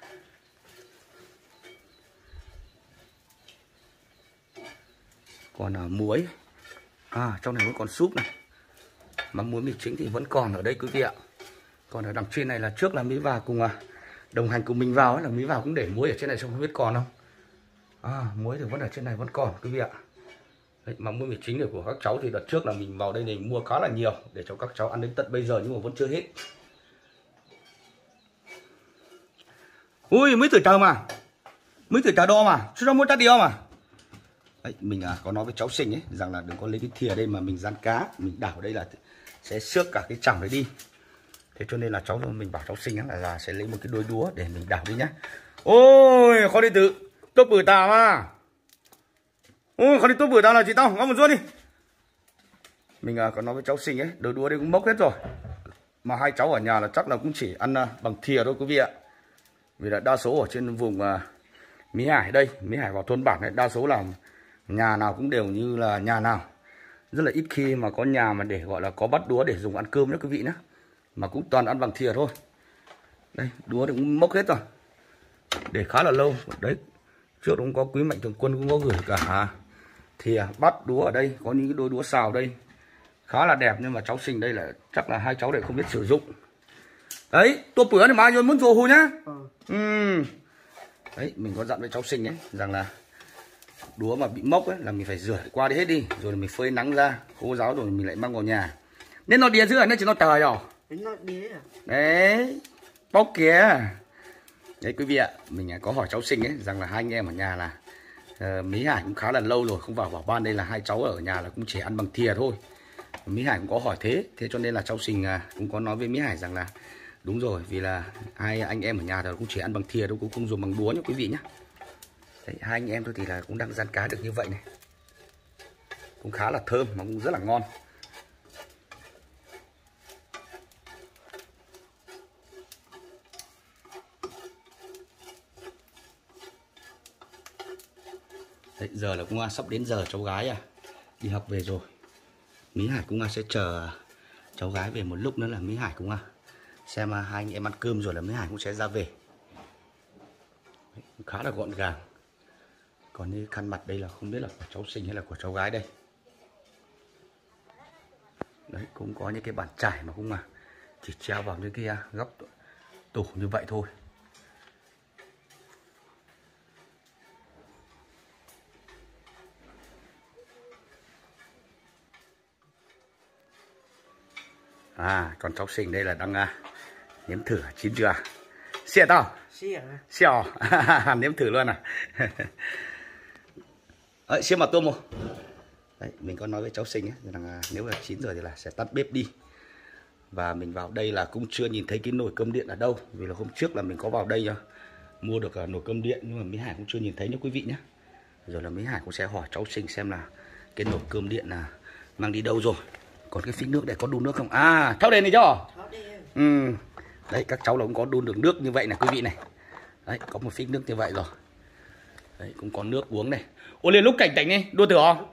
Còn uh, muối, à trong này vẫn còn súp này, mắm muối mì chính thì vẫn còn ở đây quý vị ạ. Còn ở đằng trên này là trước là Mỹ vào cùng uh, đồng hành cùng mình vào ấy, là Mỹ vào cũng để muối ở trên này, xong không biết còn không. À, muối thì vẫn ở trên này vẫn còn quý vị ạ. Đấy, mắm muối mì chính này của các cháu thì đợt trước là mình vào đây để mua khá là nhiều để cho các cháu ăn đến tận bây giờ, nhưng mà vẫn chưa hết. Ui, mới thử chờ mà, mới thử chờ đo mà, chứ đâu muốn tắt đi không mà. Đấy, mình à, có nói với cháu Sinh ấy rằng là đừng có lấy cái thìa đây mà mình rán cá, mình đảo đây là sẽ xước cả cái chảo đấy đi. Thế cho nên là cháu mình bảo cháu Sinh là, là sẽ lấy một cái đôi đũa để mình đảo đi nhá. Ôi, khó đi tự tốt bữa tao mà. Ôi, khó đi tốt bữa tao là chị tao, ngắm một ruột đi. Mình à, có nói với cháu Sinh ấy, đôi đũa đây cũng mốc hết rồi. Mà hai cháu ở nhà là chắc là cũng chỉ ăn à, bằng thìa thôi quý vị ạ. Vì là đa số ở trên vùng à, Mỹ Hải đây, Mỹ Hải vào thôn bản này đa số là Nhà nào cũng đều như là nhà nào. Rất là ít khi mà có nhà mà để gọi là có bát đũa để dùng ăn cơm nữa quý vị nhé. Mà cũng toàn ăn bằng thìa thôi. Đây, đũa thì cũng mốc hết rồi. Để khá là lâu. Đấy, trước cũng có quý Mạnh Thường Quân cũng có gửi cả thìa, bát đũa ở đây. Có những cái đôi đũa xào đây khá là đẹp, nhưng mà cháu Sình đây là chắc là hai cháu đây không biết sử dụng. Đấy, tua bữa này mà rồi muốn rồ hù nhá. Ừ. ừ. Đấy, mình có dặn với cháu Sình ấy rằng là đũa mà bị mốc ấy là mình phải rửa qua đi hết đi, rồi mình phơi nắng ra khô ráo rồi mình lại mang vào nhà. Nên nó đĩa giữa nên chỉ nó tờ rồi. Nó đĩa à? Đấy, bóc kìa. Đấy quý vị ạ, mình có hỏi cháu Sình ấy rằng là hai anh em ở nhà là uh, Mỹ Hải cũng khá là lâu rồi không vào bảo ban, đây là hai cháu ở nhà là cũng chỉ ăn bằng thìa thôi. Mỹ Hải cũng có hỏi thế, thế cho nên là cháu Sình uh, cũng có nói với Mỹ Hải rằng là đúng rồi, vì là hai anh em ở nhà là cũng chỉ ăn bằng thìa thôi, cũng không dùng bằng đũa nhé quý vị nhé. Đấy, hai anh em thôi thì là cũng đang rán cá được như vậy này, cũng khá là thơm mà cũng rất là ngon. Đấy, giờ là cũng sắp đến giờ cháu gái à đi học về rồi. Mỹ Hải cũng sẽ chờ cháu gái về một lúc nữa là Mỹ Hải cũng xem hai anh em ăn cơm rồi là Mỹ Hải cũng sẽ ra về. Đấy, khá là gọn gàng. Còn như khăn mặt đây là không biết là của cháu Sình hay là của cháu gái đây. Đấy, cũng có những cái bàn chải mà cũng mà chỉ treo vào những cái góc tủ như vậy thôi. À, còn cháu Sình đây là đang uh, nếm thử chín chưa? Xịa tao? Xịa. Xịa. Nếm thử luôn à? Đấy, xịa mà tôm không? Đấy, mình có nói với cháu Sình ấy, rằng uh, nếu là chín rồi thì là sẽ tắt bếp đi. Và mình vào đây là cũng chưa nhìn thấy cái nồi cơm điện ở đâu. Vì là hôm trước là mình có vào đây uh, mua được uh, nồi cơm điện, nhưng mà Mỹ Hải cũng chưa nhìn thấy nha quý vị nhé. Rồi là Mỹ Hải cũng sẽ hỏi cháu Sình xem là cái nồi cơm điện là mang đi đâu rồi. Còn cái phích nước này có đun nước không? À, tháo đèn này cho. Ừ. Đấy, các cháu là cũng có đun được nước như vậy này quý vị này. Đấy, có một phích nước như vậy rồi. Đấy, cũng có nước uống này. Ô liền lúc cảnh cảnh đi, đua thử không?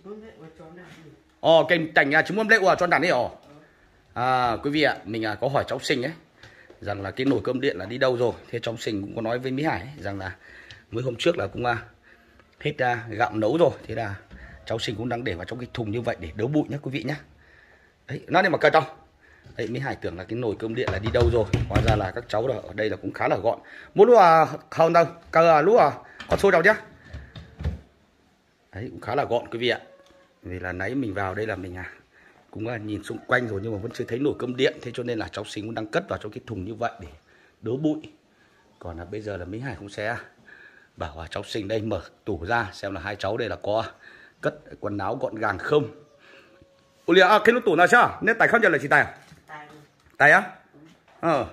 Ồ, cảnh cảnh chúng mâm lệ của cho đàn đi ồ. À, quý vị ạ, mình có hỏi cháu Sình ấy rằng là cái nồi cơm điện là đi đâu rồi. Thế cháu Sình cũng có nói với Mỹ Hải ấy, rằng là mới hôm trước là cũng hết gạo nấu rồi. Thế là cháu Sình cũng đang để vào trong cái thùng như vậy để đỡ bụi nhé quý vị nhé. Đấy, nó đi mà cờ trong. Đấy, Mỹ Hải tưởng là cái nồi cơm điện là đi đâu rồi. Hóa ra là các cháu ở đây là cũng khá là gọn. Muốn lúc à không đâu, cờ lúc à con xôi đâu nhá. Đấy, cũng khá là gọn quý vị ạ. Vì là nãy mình vào đây là mình à cũng nhìn xung quanh rồi nhưng mà vẫn chưa thấy nồi cơm điện, thế cho nên là cháu Sình cũng đang cất vào trong cái thùng như vậy để đỡ bụi. Còn là bây giờ là Mỹ Hải cũng sẽ bảo là cháu Sình đây mở tủ ra xem là hai cháu đây là có cất quần áo gọn gàng không. Ủa liền, à, cái nút tủ nào sao? Nên tài không giờ là chỉ tài à? Tài. Tài á? Ờ.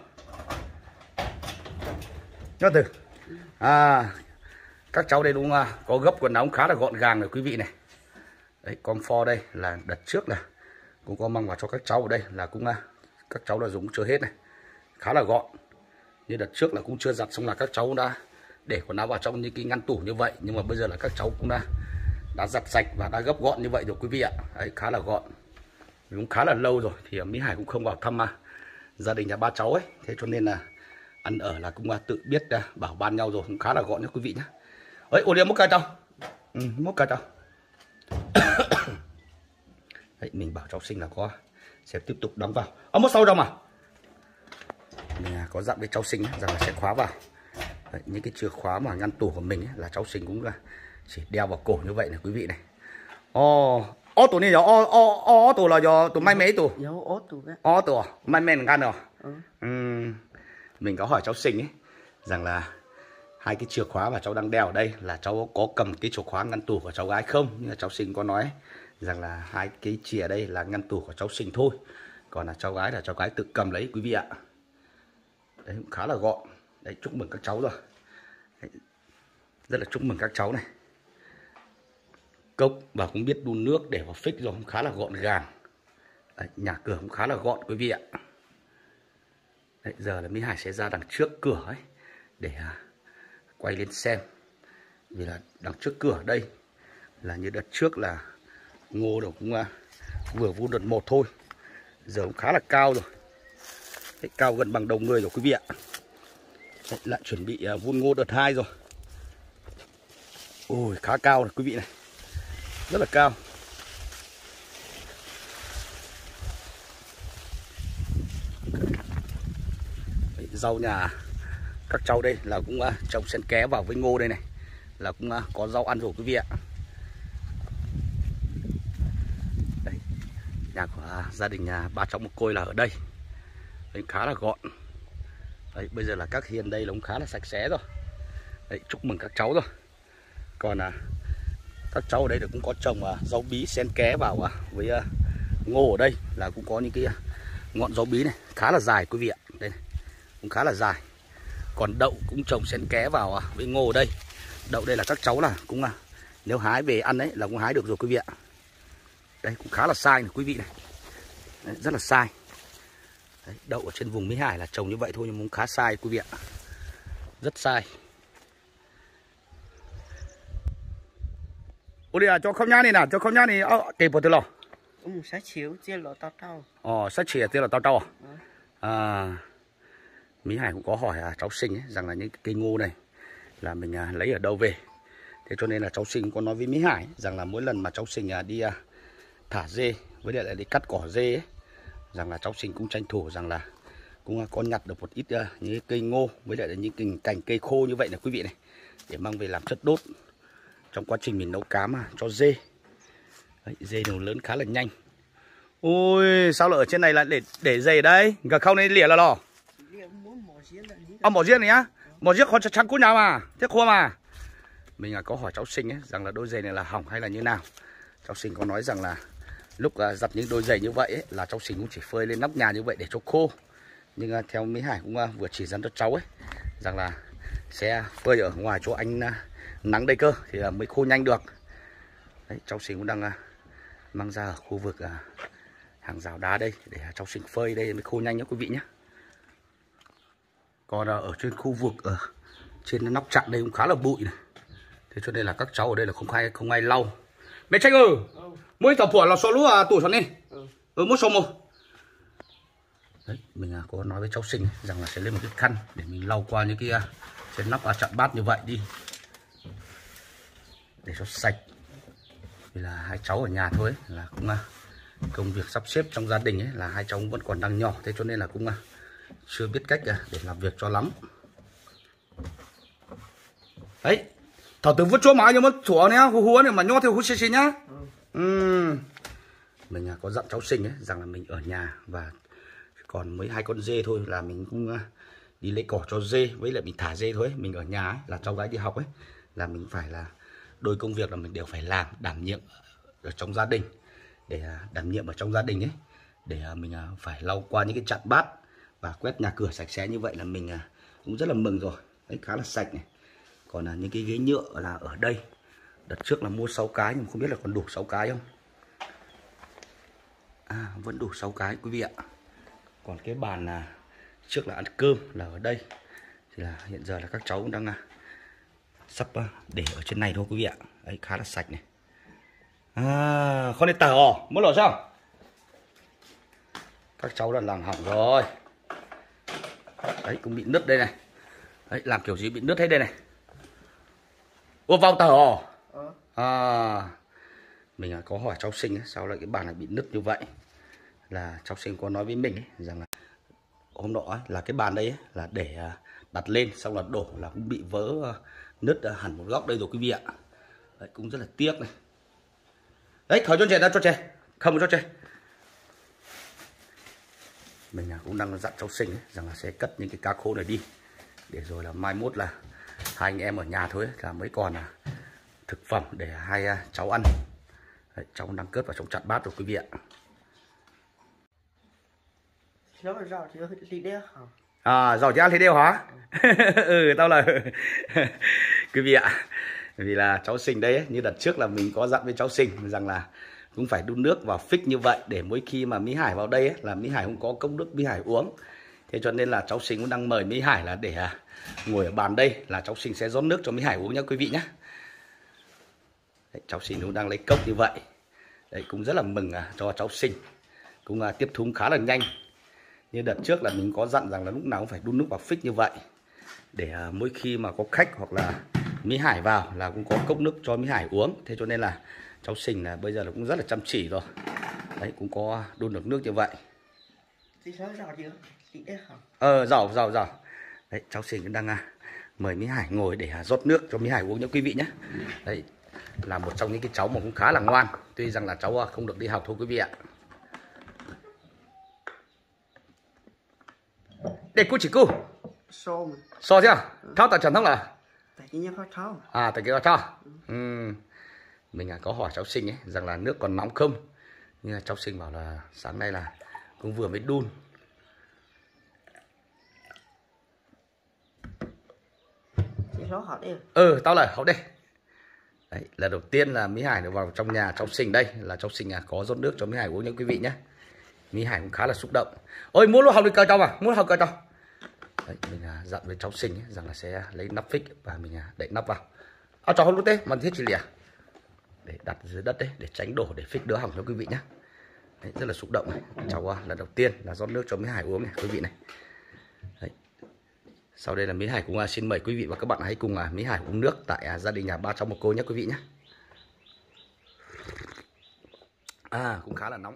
Nhớ từ. À, các cháu đây đúng không? Có gấp quần áo khá là gọn gàng rồi quý vị này. Đấy, comfort đây là đợt trước là cũng có mang vào cho các cháu ở đây là cũng các cháu là dùng chưa hết này. Khá là gọn. Như đợt trước là cũng chưa giặt xong là các cháu đã để quần áo vào trong những cái ngăn tủ như vậy, nhưng mà bây giờ là các cháu cũng đã đã giặt sạch và đã gấp gọn như vậy rồi quý vị ạ. Đấy, khá là gọn. Cũng khá là lâu rồi thì Mỹ Hải cũng không vào thăm à, gia đình nhà ba cháu ấy, thế cho nên là ăn ở là cũng à, tự biết à, bảo ban nhau rồi, cũng khá là gọn nhé quý vị nhé. Ấy, ô liêm múc cà cháu. Ừ, múc cà cháu. Đấy, mình bảo cháu Sình là có sẽ tiếp tục đóng vào. Ông mất sâu đâu mà. Mình à, có dặn với cháu Sình ấy, rằng là sẽ khóa vào. Đấy, những cái chìa khóa mà ngăn tủ của mình ấy, là cháu Sình cũng là chỉ đeo vào cổ như vậy này quý vị này. Ồ, ô tủ này rồi, ô ô ô tủ là do tủ may mấy tủ? Dạ, ô tủ cái. Ô tủ, may men ngăn rồi. Ừ. Ừ. Mình có hỏi cháu Sình ấy rằng là hai cái chìa khóa mà cháu đang đeo ở đây là cháu có cầm cái chìa khóa ngăn tủ của cháu gái không? Nhưng mà cháu Sình có nói rằng là hai cái chìa đây là ngăn tủ của cháu Sình thôi. Còn là cháu gái là cháu gái tự cầm lấy quý vị ạ. Đấy, cũng khá là gọn. Đấy, chúc mừng các cháu rồi. Đấy, rất là chúc mừng các cháu này. Cốc và cũng biết đun nước để vào phích rồi, cũng khá là gọn gàng. Đấy, nhà cửa cũng khá là gọn quý vị ạ. Đấy, giờ là Mỹ Hải sẽ ra đằng trước cửa ấy để à, quay lên xem. Vì là đằng trước cửa đây Là như đợt trước là ngô đều cũng uh, vừa vun đợt một thôi, giờ cũng khá là cao rồi. Đấy, cao gần bằng đầu người rồi quý vị ạ. Đấy, lại chuẩn bị uh, vun ngô đợt hai rồi. Ôi khá cao này quý vị này, rất là cao. Đấy, rau nhà các cháu đây là cũng uh, trồng xen ké vào với ngô đây này, là cũng uh, có rau ăn rồi quý vị ạ. Đấy, nhà của uh, gia đình nhà ba cháu một côi là ở đây. Đấy, khá là gọn. Đấy, bây giờ là các hiên đây là cũng khá là sạch sẽ rồi. Đấy, chúc mừng các cháu rồi. Còn à, các cháu ở đây cũng có trồng à, rau bí xen ké vào à, với à, ngô ở đây là cũng có những cái à, ngọn rau bí này khá là dài quý vị ạ. Đây này, cũng khá là dài. Còn đậu cũng trồng xen ké vào à, với ngô ở đây. Đậu đây là các cháu là cũng à, nếu hái về ăn đấy là cũng hái được rồi quý vị ạ. Đây cũng khá là sai này quý vị này. Đấy, rất là sai. Đấy, đậu ở trên vùng Mỹ Hải là trồng như vậy thôi nhưng cũng khá sai quý vị ạ. Rất sai. Ủa đi à, cho không nhá này nào, cho không nhá này ờ kịp vào từ lò. Ừ, sẽ chiếu chia lọ tao tao. Ồ, sách chìa tên là tao tao à? À, Mỹ Hải cũng có hỏi à, cháu Sinh ấy, rằng là những cây ngô này là mình à, lấy ở đâu về. Thế cho nên là cháu Sinh có nói với Mỹ Hải rằng là mỗi lần mà cháu Sinh à, đi à, thả dê với lại là đi cắt cỏ dê ấy, rằng là cháu Sinh cũng tranh thủ rằng là cũng à, có nhặt được một ít à, những cây ngô với lại là những cành, cành cây khô như vậy này quý vị này, để mang về làm chất đốt trong quá trình mình nấu cám à, cho dê. Đấy, dê nó lớn khá là nhanh. Ôi sao lại ở trên này là để để dê ở đây? Gà không nên lìa là lò. Ông bỏ riêng này nhá. Bỏ riêng còn trắng cút nhau mà. Thế khô mà. Mình có hỏi cháu Sinh ấy rằng là đôi giày này là hỏng hay là như nào. Cháu Sinh có nói rằng là lúc uh, giặt những đôi giày như vậy ấy, là cháu Sinh cũng chỉ phơi lên nóc nhà như vậy để cho khô. Nhưng uh, theo Mỹ Hải cũng uh, vừa chỉ dẫn cho cháu ấy rằng là sẽ phơi ở ngoài chỗ anh uh, nắng đây cơ thì uh, mới khô nhanh được. Đấy, cháu Sinh cũng đang uh, mang ra ở khu vực uh, hàng rào đá đây để uh, cháu Sinh phơi đây mới khô nhanh nhé quý vị nhé. Còn uh, ở trên khu vực ở uh, trên nóc chặn đây cũng khá là bụi này. Thế cho nên là các cháu ở đây là không ai không ai lau. Mẹ Tranh ơi, mới tập phủa là số lúa à, tuổi số này. Ừ, mỗi số một. Đấy, mình uh, có nói với cháu Sinh ấy, rằng là sẽ lên một cái khăn để mình lau qua những cái uh, trên nóc uh, chặn bát như vậy đi để cho sạch. Vì là hai cháu ở nhà thôi ấy, là cũng uh, công việc sắp xếp trong gia đình ấy là hai cháu vẫn còn đang nhỏ, thế cho nên là cũng uh, chưa biết cách uh, để làm việc cho lắm. Đấy, thảo tướng vứt chỗ mà nhưng mà chúa nhá, hú hú này mà nhô theo hú xí xí nhá. Ừ. Uhm. Mình uh, có dặn cháu Sinh ấy rằng là mình ở nhà và còn mấy hai con dê thôi là mình cũng uh, đi lấy cỏ cho dê với lại mình thả dê thôi ấy. Mình ở nhà ấy, là cháu gái đi học ấy là mình phải là đôi công việc là mình đều phải làm, đảm nhiệm ở trong gia đình, để đảm nhiệm ở trong gia đình ấy, để mình phải lau qua những cái chặn bát và quét nhà cửa sạch sẽ như vậy là mình cũng rất là mừng rồi. Đấy, khá là sạch này. Còn là những cái ghế nhựa là ở đây đợt trước là mua sáu cái nhưng không biết là còn đủ sáu cái không. À, vẫn đủ sáu cái quý vị ạ. Còn cái bàn là trước là ăn cơm là ở đây thì là hiện giờ là các cháu cũng đang sắp để ở trên này thôi quý vị ạ. Đấy, khá là sạch này. À, con này tờ ồ, mất lỗi sao? Các cháu là làm hỏng rồi. Đấy, cũng bị nứt đây này. Đấy, làm kiểu gì bị nứt hết đây này. Ủa, vào tờ ồ. À, mình có hỏi cháu Sinh ấy, sao lại cái bàn này bị nứt như vậy. Là cháu Sinh có nói với mình ấy, rằng là hôm nọ ấy, là cái bàn đây ấy, là để đặt lên xong là đổ là cũng bị vỡ nứt hẳn một góc đây rồi quý vị ạ. Đấy, cũng rất là tiếc này. Đấy, thở cho trẻ ra cho trẻ, không cho trẻ. Mình cũng đang dặn cháu Sinh ấy, rằng là sẽ cất những cái cá khô này đi để rồi là mai mốt là hai anh em ở nhà thôi ấy, là mới còn là thực phẩm để hai cháu ăn. Đấy, cháu đang cất vào trong chặn bát rồi quý vị ạ. À, giỏi chứ ăn thế đều hả? Ừ, tao là quý vị ạ. Vì là cháu Sinh đấy ấy, như đợt trước là mình có dặn với cháu Sinh rằng là cũng phải đun nước vào phích như vậy để mỗi khi mà Mỹ Hải vào đây ấy, là Mỹ Hải cũng có cốc nước Mỹ Hải uống. Thế cho nên là cháu Sinh cũng đang mời Mỹ Hải là để à, ngồi ở bàn đây là cháu Sinh sẽ rót nước cho Mỹ Hải uống nhá quý vị nhé. Đấy, cháu Sinh cũng đang lấy cốc như vậy. Đấy, cũng rất là mừng à, cho cháu Sinh cũng à, tiếp thu khá là nhanh. Như đợt trước là mình có dặn rằng là lúc nào cũng phải đun nước vào phích như vậy, để à, mỗi khi mà có khách hoặc là Mỹ Hải vào là cũng có cốc nước cho Mỹ Hải uống. Thế cho nên là cháu Sinh là bây giờ là cũng rất là chăm chỉ rồi. Đấy, cũng có đun được nước như vậy. Ờ, giàu giàu giàu. Đấy, cháu Sinh cũng đang à, mời Mỹ Hải ngồi để à, rót nước cho Mỹ Hải uống nha quý vị nhé. Đấy, là một trong những cái cháu mà cũng khá là ngoan, tuy rằng là cháu không được đi học thôi quý vị ạ. Để cô chỉ cô So mà. so chứ à? Thao tại trần thông là Tại cái nhà phát thao. à tại kia cho ừ. Mình à, có hỏi cháu Sinh ấy rằng là nước còn nóng không, nhưng mà cháu Sinh bảo là sáng nay là cũng vừa mới đun. Chị số họ đi. Ừ, tao lời học đây. Đấy, lần đầu tiên là Mỹ Hải được vào trong nhà cháu Sinh đây, là cháu Sinh à, có rót nước cho Mỹ Hải uống nha quý vị nhé. Mỹ Hải cũng khá là xúc động. Ôi, muốn lúc học được cờ cháu à? Muốn học cờ cháu. Đấy, mình à, dặn với cháu Sinh ấy, rằng là sẽ lấy nắp phích và mình à, đậy nắp vào. À, cháu không lúc thế, mà thiết chỉ lìa. Để đặt dưới đất đấy, để tránh đổ, để phích đỡ hỏng cho quý vị nhé. Đấy, rất là xúc động này. Cháu à, lần đầu tiên là rót nước cho Mỹ Hải uống này quý vị này. Đấy. Sau đây là Mỹ Hải cũng à, xin mời quý vị và các bạn hãy cùng à, Mỹ Hải uống nước tại à, gia đình nhà ba cháu một cô nhé quý vị nhé. À, cũng khá là nóng.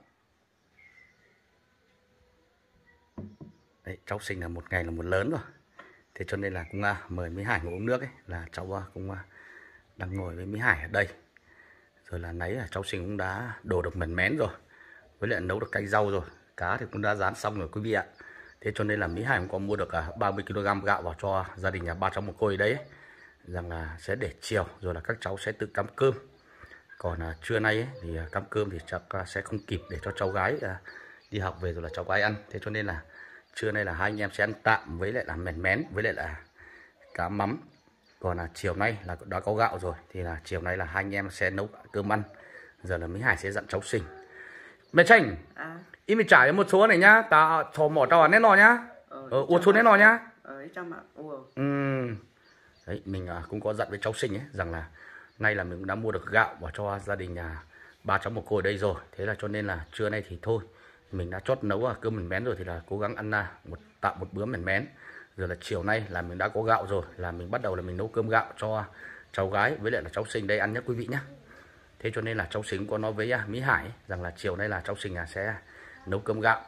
Đấy, cháu Sinh là một ngày là một lớn rồi. Thế cho nên là cũng à, mời Mỹ Hải ngồi uống nước ấy, là cháu à, cũng à, đang ngồi với Mỹ Hải ở đây. Rồi là nãy là cháu Sinh cũng đã đổ được mần mén rồi, với lại nấu được canh rau rồi, cá thì cũng đã rán xong rồi quý vị ạ. Thế cho nên là Mỹ Hải cũng có mua được à, ba mươi ki lô gam gạo vào cho gia đình nhà ba cháu một cô đấy ấy. Rằng là sẽ để chiều rồi là các cháu sẽ tự cắm cơm. Còn à, trưa nay ấy, thì à, cắm cơm thì chắc à, sẽ không kịp để cho cháu gái à, đi học về rồi là cháu gái ăn. Thế cho nên là trưa nay là hai anh em sẽ ăn tạm với lại là mèn mén với lại là cá mắm. Còn là chiều nay là đã có gạo rồi, thì là chiều nay là hai anh em sẽ nấu cơm ăn. Giờ là Mỹ Hải sẽ dặn cháu Sinh. Mẹ Tranh, À. ý mình trả một số này nhá, ta thò mỏ trò nét nọ nhá. Ờ, uột số nét nọ nhá. Ờ, trong ạ. Ừ. Đấy, mình à, cũng có dặn với cháu Sinh ấy rằng là nay là mình cũng đã mua được gạo vào cho gia đình nhà ba cháu một cô ở đây rồi. Thế là cho nên là trưa nay thì thôi, mình đã chót nấu à, cơm mèn mén rồi thì là cố gắng ăn à, một tạm một bữa mèn mén. Rồi là chiều nay là mình đã có gạo rồi, là mình bắt đầu là mình nấu cơm gạo cho cháu gái với lại là cháu Sinh đây ăn nhé quý vị nhé. Thế cho nên là cháu Sinh có nói với à, Mỹ Hải rằng là chiều nay là cháu Sinh à, sẽ nấu cơm gạo.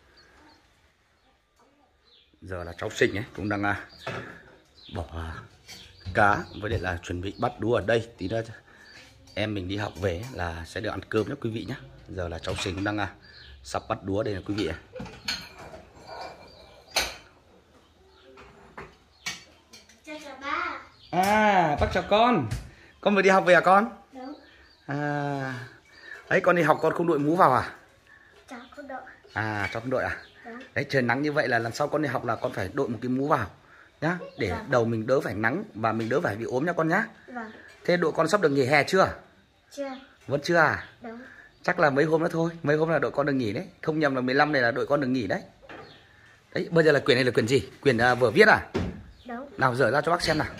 Giờ là cháu Sinh ấy cũng đang à, bỏ à, cá với lại là chuẩn bị bắt đũa ở đây. Tí nữa em mình đi học về là sẽ được ăn cơm nhé quý vị nhé. Giờ là cháu Sinh cũng đang à, sắp bắt đũa đây là quý vị ạ. À, bác chào con. Con vừa đi học về à con? Đúng. À, đấy con đi học con không đội mũ vào à? Cháu không đội. À, cháu không đội à? Đúng. Đấy, trời nắng như vậy là lần sau con đi học là con phải đội một cái mũ vào nhá, để vâng. Đầu mình đỡ phải nắng và mình đỡ phải bị ốm nhá con nhá. Vâng. Thế đội con sắp được nghỉ hè chưa? Chưa. Vẫn chưa à? Đúng. Chắc là mấy hôm nữa thôi, mấy hôm là đội con được nghỉ đấy. Không nhầm là mười lăm này là đội con được nghỉ đấy. Đấy, bây giờ là quyển này là quyển gì? Quyển uh, vừa viết à? Đúng. Nào dở ra cho bác xem nào.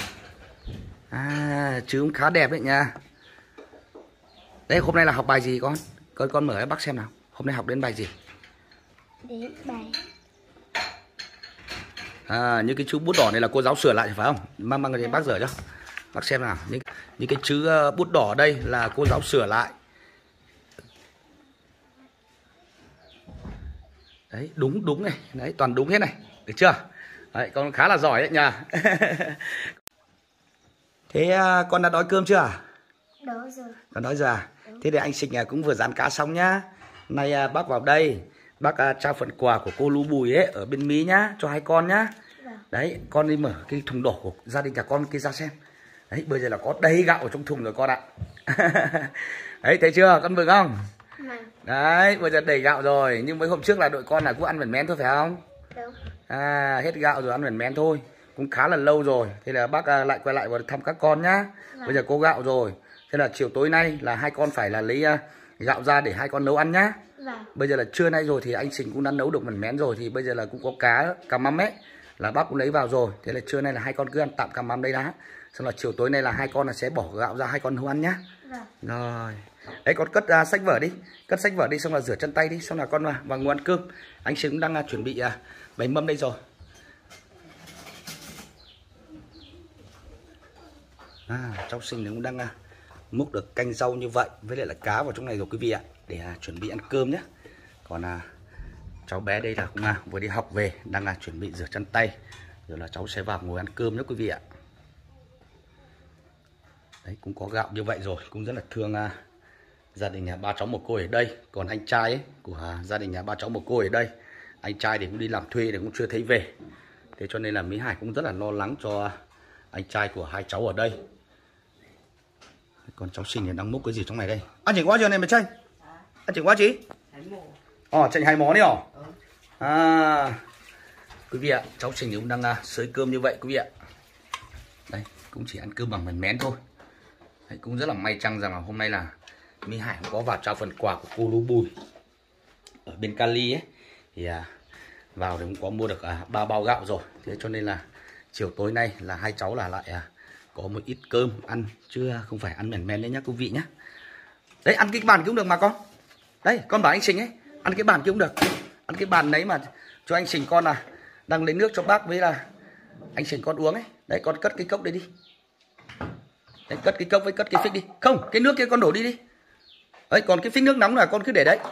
À, chứ cũng khá đẹp đấy nha. Đấy, hôm nay là học bài gì con? Con con mở cho bác xem nào. Hôm nay học đến bài gì? Đến bài. À, những cái chữ bút đỏ này là cô giáo sửa lại phải không? Mang mang đến bác dở cho. Bác xem nào. Những, những cái chữ uh, bút đỏ đây là cô giáo sửa lại. Đấy, đúng đúng này. Đấy, toàn đúng hết này. Được chưa? Đấy, con khá là giỏi đấy nha. Thế uh, con đã đói cơm chưa à? Đói rồi. Con đói rồi à? Thế thì anh Sinh uh, cũng vừa dán cá xong nhá. Nay uh, bác vào đây, bác uh, trao phần quà của cô Lú Bùi ấy ở bên Mỹ nhá, cho hai con nhá. Vâng. Đấy, con đi mở cái thùng đỏ của gia đình nhà con kia ra xem. Đấy, bây giờ là có đầy gạo ở trong thùng rồi con ạ. Đấy, thấy chưa? Con mừng không? Vâng. Đấy, bây giờ đầy gạo rồi. Nhưng mấy hôm trước là đội con là cứ ăn mèn mén thôi phải không? Đúng. À, hết gạo rồi ăn mèn mén thôi. Cũng khá là lâu rồi. Thế là bác uh, lại quay lại và thăm các con nhá. Vâng. Bây giờ có gạo rồi. Thế là chiều tối nay là hai con phải là lấy uh, gạo ra để hai con nấu ăn nhá. Vâng. Bây giờ là trưa nay rồi thì anh Sinh cũng đã nấu được mèn mén rồi. Thì bây giờ là cũng có cá, cá mắm ấy, là bác cũng lấy vào rồi. Thế là trưa nay là hai con cứ ăn tạm cá mắm đây đã. Xong là chiều tối nay là hai con là sẽ bỏ gạo ra hai con nấu ăn nhá. Vâng. Rồi. Đấy con cất uh, sách vở đi. Cất sách vở đi xong là rửa chân tay đi. Xong là con vào, vào ngồi ăn cơm. Anh Sinh cũng đang uh, chuẩn bị uh, bánh mâm đây rồi. À, cháu Sinh cũng đang uh, múc được canh rau như vậy với lại là cá vào trong này rồi quý vị ạ. Để uh, chuẩn bị ăn cơm nhé. Còn uh, cháu bé đây là cũng uh, vừa đi học về. Đang uh, chuẩn bị rửa chân tay. Rồi là cháu sẽ vào ngồi ăn cơm nhé quý vị ạ. Đấy cũng có gạo như vậy rồi. Cũng rất là thương uh, gia đình nhà ba cháu một cô ở đây. Còn anh trai ấy, của uh, gia đình nhà ba cháu một cô ở đây, anh trai thì cũng đi làm thuê thì cũng chưa thấy về. Thế cho nên là Mỹ Hải cũng rất là lo lắng cho uh, anh trai của hai cháu ở đây. Còn cháu Sinh thì đang múc cái gì trong này đây? Ăn chỉ quá giờ này mà Tranh. Ăn chỉ quá chị. Ồ, Tranh hai món đấy hả? À, quý vị ạ, cháu Sinh thì cũng đang uh, xới cơm như vậy quý vị ạ. Đây, cũng chỉ ăn cơm bằng mèn mén thôi. Đấy, cũng rất là may chăng rằng là hôm nay là Mỹ Hải cũng có vào trao phần quà của cô Lú Bùi ở bên Cali ấy. Thì uh, vào thì cũng có mua được uh, ba bao gạo rồi. Thế cho nên là chiều tối nay là hai cháu là lại uh, có một ít cơm ăn, chứ không phải ăn mèn mén đấy nhá quý vị nhá. Đấy, ăn cái bàn cũng được mà con. Đây, con bảo anh Sinh ấy, ăn cái bàn cũng được. Ăn cái bàn đấy mà cho anh Sinh con là đang lấy nước cho bác với là anh Sinh con uống ấy. Đấy, con cất cái cốc đấy đi. Đấy, cất cái cốc với cất cái phích đi. Không, cái nước kia con đổ đi đi. Đấy, còn cái phích nước nóng là con cứ để đấy.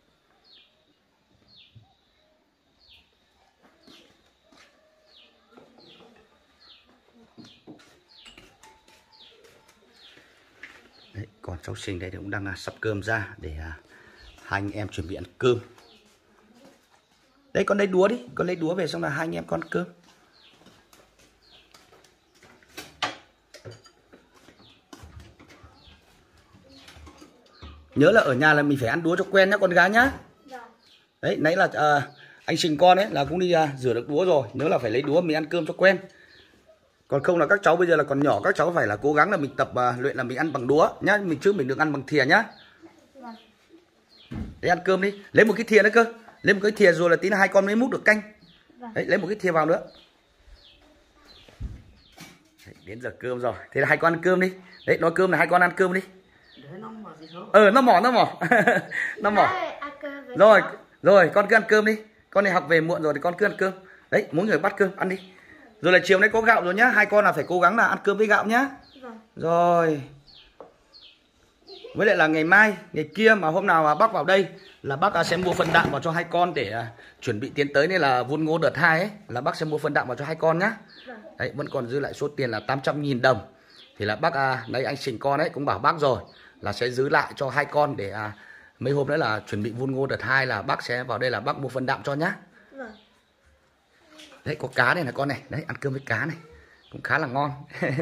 Đấy, còn cháu Sinh đây thì cũng đang sắp cơm ra để uh, hai anh em chuẩn bị ăn cơm. Đây con lấy đũa đi, con lấy đũa về xong là hai anh em con ăn cơm. Nhớ là ở nhà là mình phải ăn đũa cho quen nhá con gái nhá. Đấy, nãy là uh, anh Sinh con ấy là cũng đi uh, rửa được đũa rồi. Nhớ là phải lấy đũa mình ăn cơm cho quen. Còn không là các cháu bây giờ là còn nhỏ, các cháu phải là cố gắng là mình tập uh, luyện là mình ăn bằng đũa nhá, mình chứ mình đừng ăn bằng thìa nhá. Đấy, ăn cơm đi, lấy một cái thìa nữa cơ. Lấy một cái thìa rồi là tí là hai con mới múc được canh. Đấy, lấy một cái thìa vào nữa. Đấy, đến giờ cơm rồi. Thế là hai con ăn cơm đi. Đấy, nói cơm là hai con ăn cơm đi. Ờ, nó mỏ, nó mỏ. Nó mỏ. Rồi, rồi, con cứ ăn cơm đi. Con này học về muộn rồi thì con cứ ăn cơm. Đấy, mỗi người bắt cơm, ăn đi. Rồi là chiều nay có gạo rồi nhá. Hai con là phải cố gắng là ăn cơm với gạo nhá. Rồi. Với lại là ngày mai, ngày kia mà hôm nào mà bác vào đây là bác sẽ mua phân đạm vào cho hai con để uh, chuẩn bị tiến tới này là vun ngô đợt hai ấy. Là bác sẽ mua phân đạm vào cho hai con nhá. Đấy, vẫn còn dư lại số tiền là tám trăm nghìn đồng. Thì là bác, uh, đấy anh Sinh con ấy cũng bảo bác rồi là sẽ giữ lại cho hai con để uh, mấy hôm nữa là chuẩn bị vun ngô đợt hai là bác sẽ vào đây là bác mua phân đạm cho nhá. Đấy, có cá này là con này. Đấy, ăn cơm với cá này cũng khá là ngon.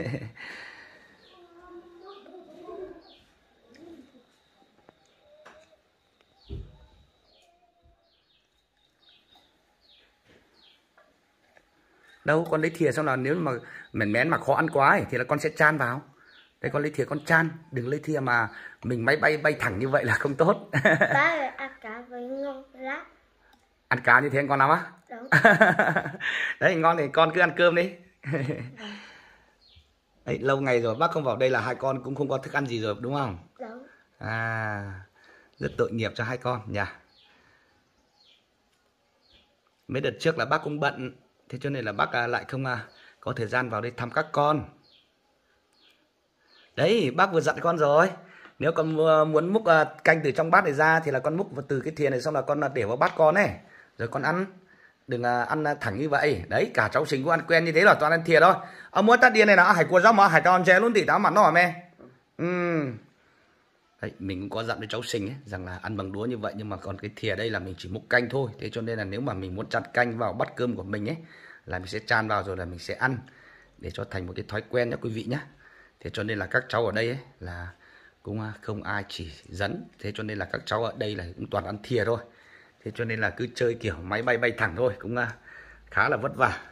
Đâu, con lấy thìa xong là nếu mà mẻn mén mà khó ăn quá ấy, thì là con sẽ chan vào. Đây, con lấy thìa con chan, đừng lấy thìa mà mình máy bay bay thẳng như vậy là không tốt. Bác ơi, ăn cá với ngon lắm. Ăn cá như thế anh con lắm á? Đúng. Đấy, ngon thì con cứ ăn cơm đi. Đấy, lâu ngày rồi bác không vào đây là hai con cũng không có thức ăn gì rồi đúng không? Đúng. À, rất tội nghiệp cho hai con nhỉ. Mấy đợt trước là bác cũng bận, thế cho nên là bác lại không có thời gian vào đây thăm các con. Đấy, bác vừa dặn con rồi. Nếu con muốn múc canh từ trong bát này ra thì là con múc từ cái thìa này xong là con để vào bát con này. Rồi con ăn. Đừng ăn thẳng như vậy. Đấy, cả cháu Sinh cũng ăn quen như thế là toàn ăn thìa thôi. Ông muốn tắt điên này nào, hải cua rau mà hải cho ăn chè luôn tỉ táo mặt nó hả mẹ? Ừm. Đấy, mình cũng có dặn với cháu Sinh ấy rằng là ăn bằng đũa như vậy, nhưng mà còn cái thìa đây là mình chỉ múc canh thôi. Thế cho nên là nếu mà mình muốn chan canh vào bát cơm của mình ấy là mình sẽ chan vào rồi là mình sẽ ăn để cho thành một cái thói quen nhé quý vị nhé. Thế cho nên là các cháu ở đây ấy là cũng không ai chỉ dẫn. Thế cho nên là các cháu ở đây là cũng toàn ăn thìa thôi. Thế cho nên là cứ chơi kiểu máy bay bay thẳng thôi, cũng khá là vất vả.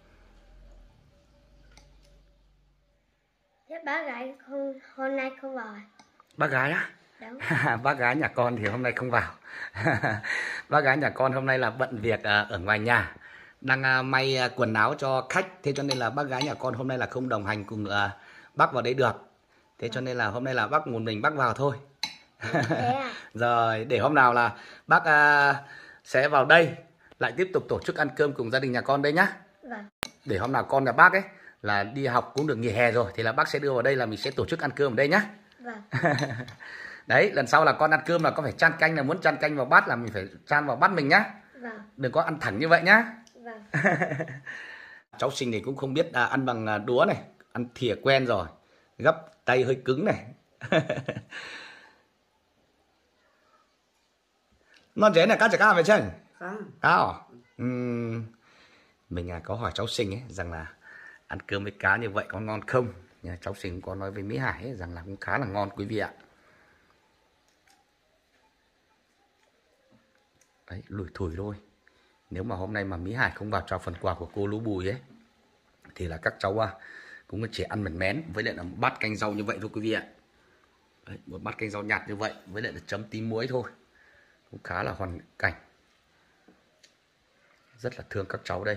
Thế bác gái không, hôm nay không vào à? Bác gái á? Đúng. Bác gái nhà con thì hôm nay không vào. Bác gái nhà con hôm nay là bận việc ở ngoài nhà. đang à, may à, quần áo cho khách. Thế cho nên là bác gái nhà con hôm nay là không đồng hành cùng à, bác vào đây được. Thế cho nên là hôm nay là bác một mình bác vào thôi. Thế à? Rồi để hôm nào là bác à, sẽ vào đây lại tiếp tục tổ chức ăn cơm cùng gia đình nhà con đây nhá. Vâng. Để hôm nào con nhà bác ấy là đi học cũng được nghỉ hè rồi thì là bác sẽ đưa vào đây là mình sẽ tổ chức ăn cơm ở đây nhá. Vâng. Đấy, lần sau là con ăn cơm là con phải chan canh, là muốn chan canh vào bát là mình phải chan vào bát mình nhá. Vâng. Đừng có ăn thẳng như vậy nhá. Vâng. Cháu Sinh thì cũng không biết à, ăn bằng à, đũa này, ăn thìa quen rồi, gấp tay hơi cứng này. Ngon chế này cá chả cá phải chăng? Không. Cao. Uhm, mình à, có hỏi cháu Sinh ấy rằng là ăn cơm với cá như vậy có ngon không? Nhà cháu Sinh có nói với Mỹ Hải ấy, rằng là cũng khá là ngon quý vị ạ. Đấy, lủi thủi thôi. Nếu mà hôm nay mà Mỹ Hải không vào trao phần quà của cô Lú Bùi ấy thì là các cháu à, cũng chỉ ăn mền mén với lại là một bát canh rau như vậy thôi quý vị ạ. Đấy, một bát canh rau nhạt như vậy với lại là chấm tí muối thôi. Cũng khá là hoàn cảnh. Rất là thương các cháu đây.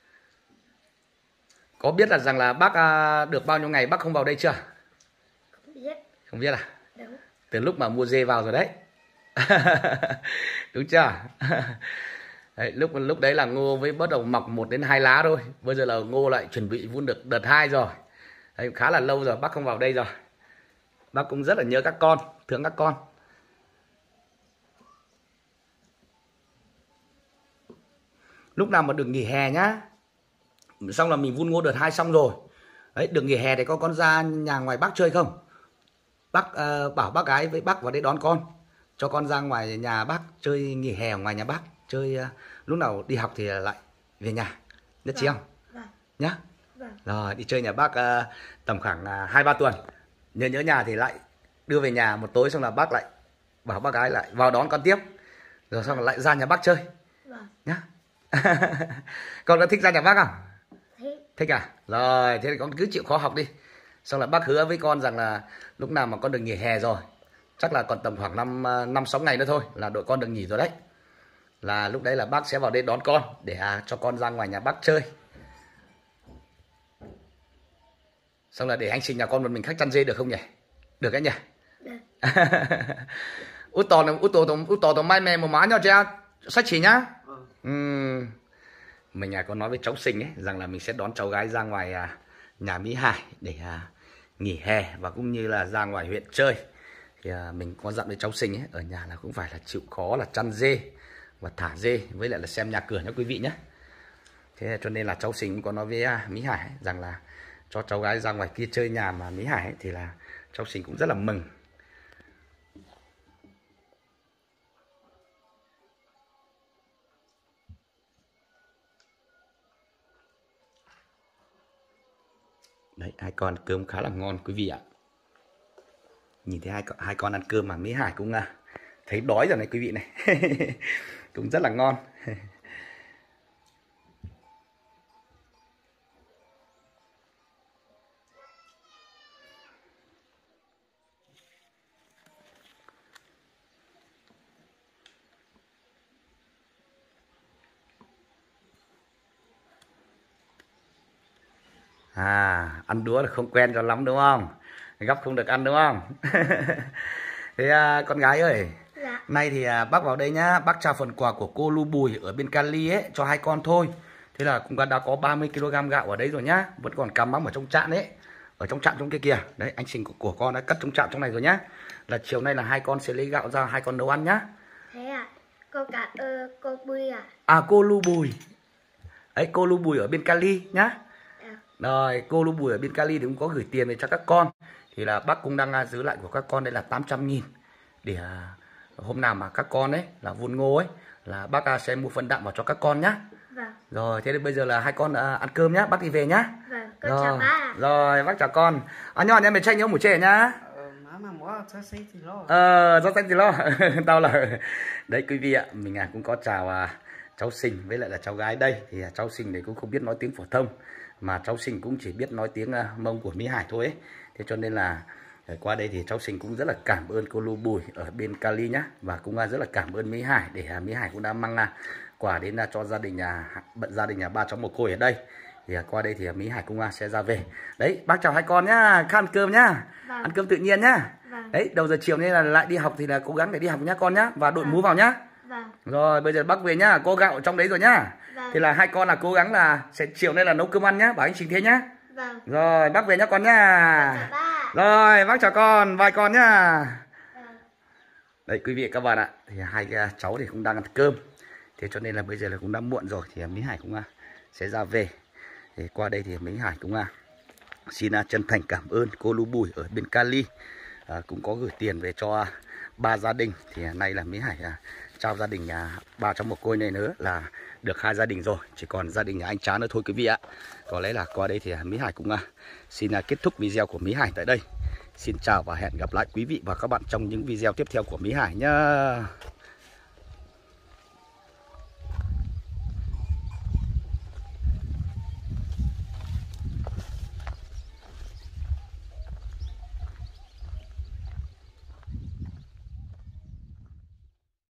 Có biết là rằng là bác à, được bao nhiêu ngày bác không vào đây chưa? Không biết. Không biết à? Đúng. Từ lúc mà mua dê vào rồi đấy. Đúng chưa? Đấy, lúc lúc đấy là ngô với bắt đầu mọc một đến hai lá thôi. Bây giờ là ngô lại chuẩn bị vun được đợt hai rồi. Đấy, khá là lâu rồi bác không vào đây rồi. Bác cũng rất là nhớ các con, thương các con. Lúc nào mà được nghỉ hè nhá. Xong là mình vun ngô đợt hai xong rồi. Đấy, được nghỉ hè thì có con ra nhà ngoài bác chơi không? Bác uh, bảo bác gái với bác vào đây đón con. Cho con ra ngoài nhà bác chơi nghỉ hè ở ngoài nhà bác. Chơi uh, lúc nào đi học thì lại về nhà. Nhất trí không? Vâng. Nhá. Vâng. Rồi đi chơi nhà bác uh, tầm khoảng hai uh, ba tuần. Nhớ nhớ nhà thì lại đưa về nhà một tối xong là bác lại bảo bác gái lại vào đón con tiếp. Rồi xong là lại ra nhà bác chơi. Vâng. Nhá. Con có thích ra nhà bác không? Thích. Thích à? Rồi, thế thì con cứ chịu khó học đi. Xong là bác hứa với con rằng là lúc nào mà con được nghỉ hè rồi, chắc là còn tầm khoảng năm năm sáu ngày nữa thôi là đội con được nghỉ rồi đấy. Là lúc đấy là bác sẽ vào đây đón con để à, cho con ra ngoài nhà bác chơi. Xong là để anh Sinh nhà con một mình khách chăn dê được không nhỉ? Được đấy nhỉ? Được. Út tò út tò út tò tò mai mè một má nhau chưa? Sách chỉ nhá. Ừ. Mình à, có nói với cháu Sinh ấy rằng là mình sẽ đón cháu gái ra ngoài à, nhà Mỹ Hải để à, nghỉ hè và cũng như là ra ngoài huyện chơi. Thì à, mình có dặn với cháu Sinh ấy ở nhà là cũng phải là chịu khó là chăn dê và thả dê với lại là xem nhà cửa nhé quý vị nhé. Thế cho nên là cháu Sinh cũng có nói với à, Mỹ Hải ấy, rằng là cho cháu gái ra ngoài kia chơi nhà mà Mỹ Hải ấy, thì là cháu Sinh cũng rất là mừng. Đấy, hai con cơm khá là ngon quý vị ạ. Nhìn thấy hai con, hai con ăn cơm mà Mỹ Hải cũng à, thấy đói rồi này quý vị này. Cũng rất là ngon. À, ăn đũa là không quen cho lắm đúng không? Gắp không được ăn đúng không? Thế à, con gái ơi, Dạ. nay thì à, bác vào đây nhá, bác trao phần quà của cô Lu Bùi ở bên Cali ấy cho hai con thôi. Thế là cũng đã có ba mươi ki lô gam gạo ở đây rồi nhá, vẫn còn cắm mắm ở trong trạm ấy, ở trong trạm trong kia kìa. Đấy, anh Sinh của, của con đã cất trong trạm trong này rồi nhá. Là chiều nay là hai con sẽ lấy gạo ra hai con nấu ăn nhá. Thế à? Cô cả ơ cô Bùi à? À, cô Lu Bùi. Ấy, cô Lu Bùi ở bên Cali nhá. Dạ. Rồi, cô Lu Bùi ở bên Cali thì cũng có gửi tiền về cho các con. Thì là bác cũng đang giữ lại của các con đây là tám trăm nghìn. Để à, hôm nào mà các con ấy là vun ngô ấy là bác à, sẽ mua phân đạm vào cho các con nhá. Vâng. Rồi, thế thì bây giờ là hai con à, ăn cơm nhá, bác đi về nhá. Vâng, con Rồi, chào bác ạ. rồi, bác chào con. À nhon em mày tranh nhớ mủ chè nhá. Ờ, má mà mua cho xí thì lo. Ờ, rau xanh thì lo. Tao là đấy quý vị ạ, mình à, cũng có chào à, cháu Sinh với lại là cháu gái đây. Thì à, cháu Sinh này cũng không biết nói tiếng phổ thông, mà cháu Sinh cũng chỉ biết nói tiếng à, Mông của Mỹ Hải thôi ấy. Thế cho nên là qua đây thì cháu Sinh cũng rất là cảm ơn cô Lu Bùi ở bên Cali nhá. Và cũng à, rất là cảm ơn Mỹ Hải để à, Mỹ Hải cũng đã mang à, quà đến cho gia đình nhà bận gia đình nhà ba cháu mồ côi ở đây. Thì qua đây thì Mỹ Hải cũng sẽ ra về. Đấy, bác chào hai con nhá, ăn cơm nhá. Vâng. Ăn cơm tự nhiên nhá. Vâng. Đấy, đầu giờ chiều nên là lại đi học thì là cố gắng để đi học nhá con nhá, và đội Vâng. mũ vào nhá. Vâng. Rồi bây giờ bác về nhá, có gạo ở trong đấy rồi nhá. Vâng. Thì là hai con là cố gắng là sẽ chiều nay là nấu cơm ăn nhá, bảo anh Trình thế nhá. Vâng. Rồi bác về nhá con nhá. Chào ba. Rồi bác chào con, vài con nhá. Vâng. Đấy quý vị các bạn ạ, thì hai cái cháu thì cũng đang ăn cơm. Thế cho nên là bây giờ là cũng đã muộn rồi, thì Mỹ Hải cũng sẽ ra về. Thì qua đây thì Mỹ Hải cũng xin chân thành cảm ơn cô Lu Bùi ở bên Cali, à, cũng có gửi tiền về cho ba gia đình. Thì nay là Mỹ Hải à, trao gia đình nhà ba cháu mồ côi này nữa là được hai gia đình rồi, chỉ còn gia đình nhà anh Trá nữa thôi quý vị ạ. Có lẽ là qua đây thì Mỹ Hải cũng xin kết thúc video của Mỹ Hải tại đây. Xin chào và hẹn gặp lại quý vị và các bạn trong những video tiếp theo của Mỹ Hải nhá.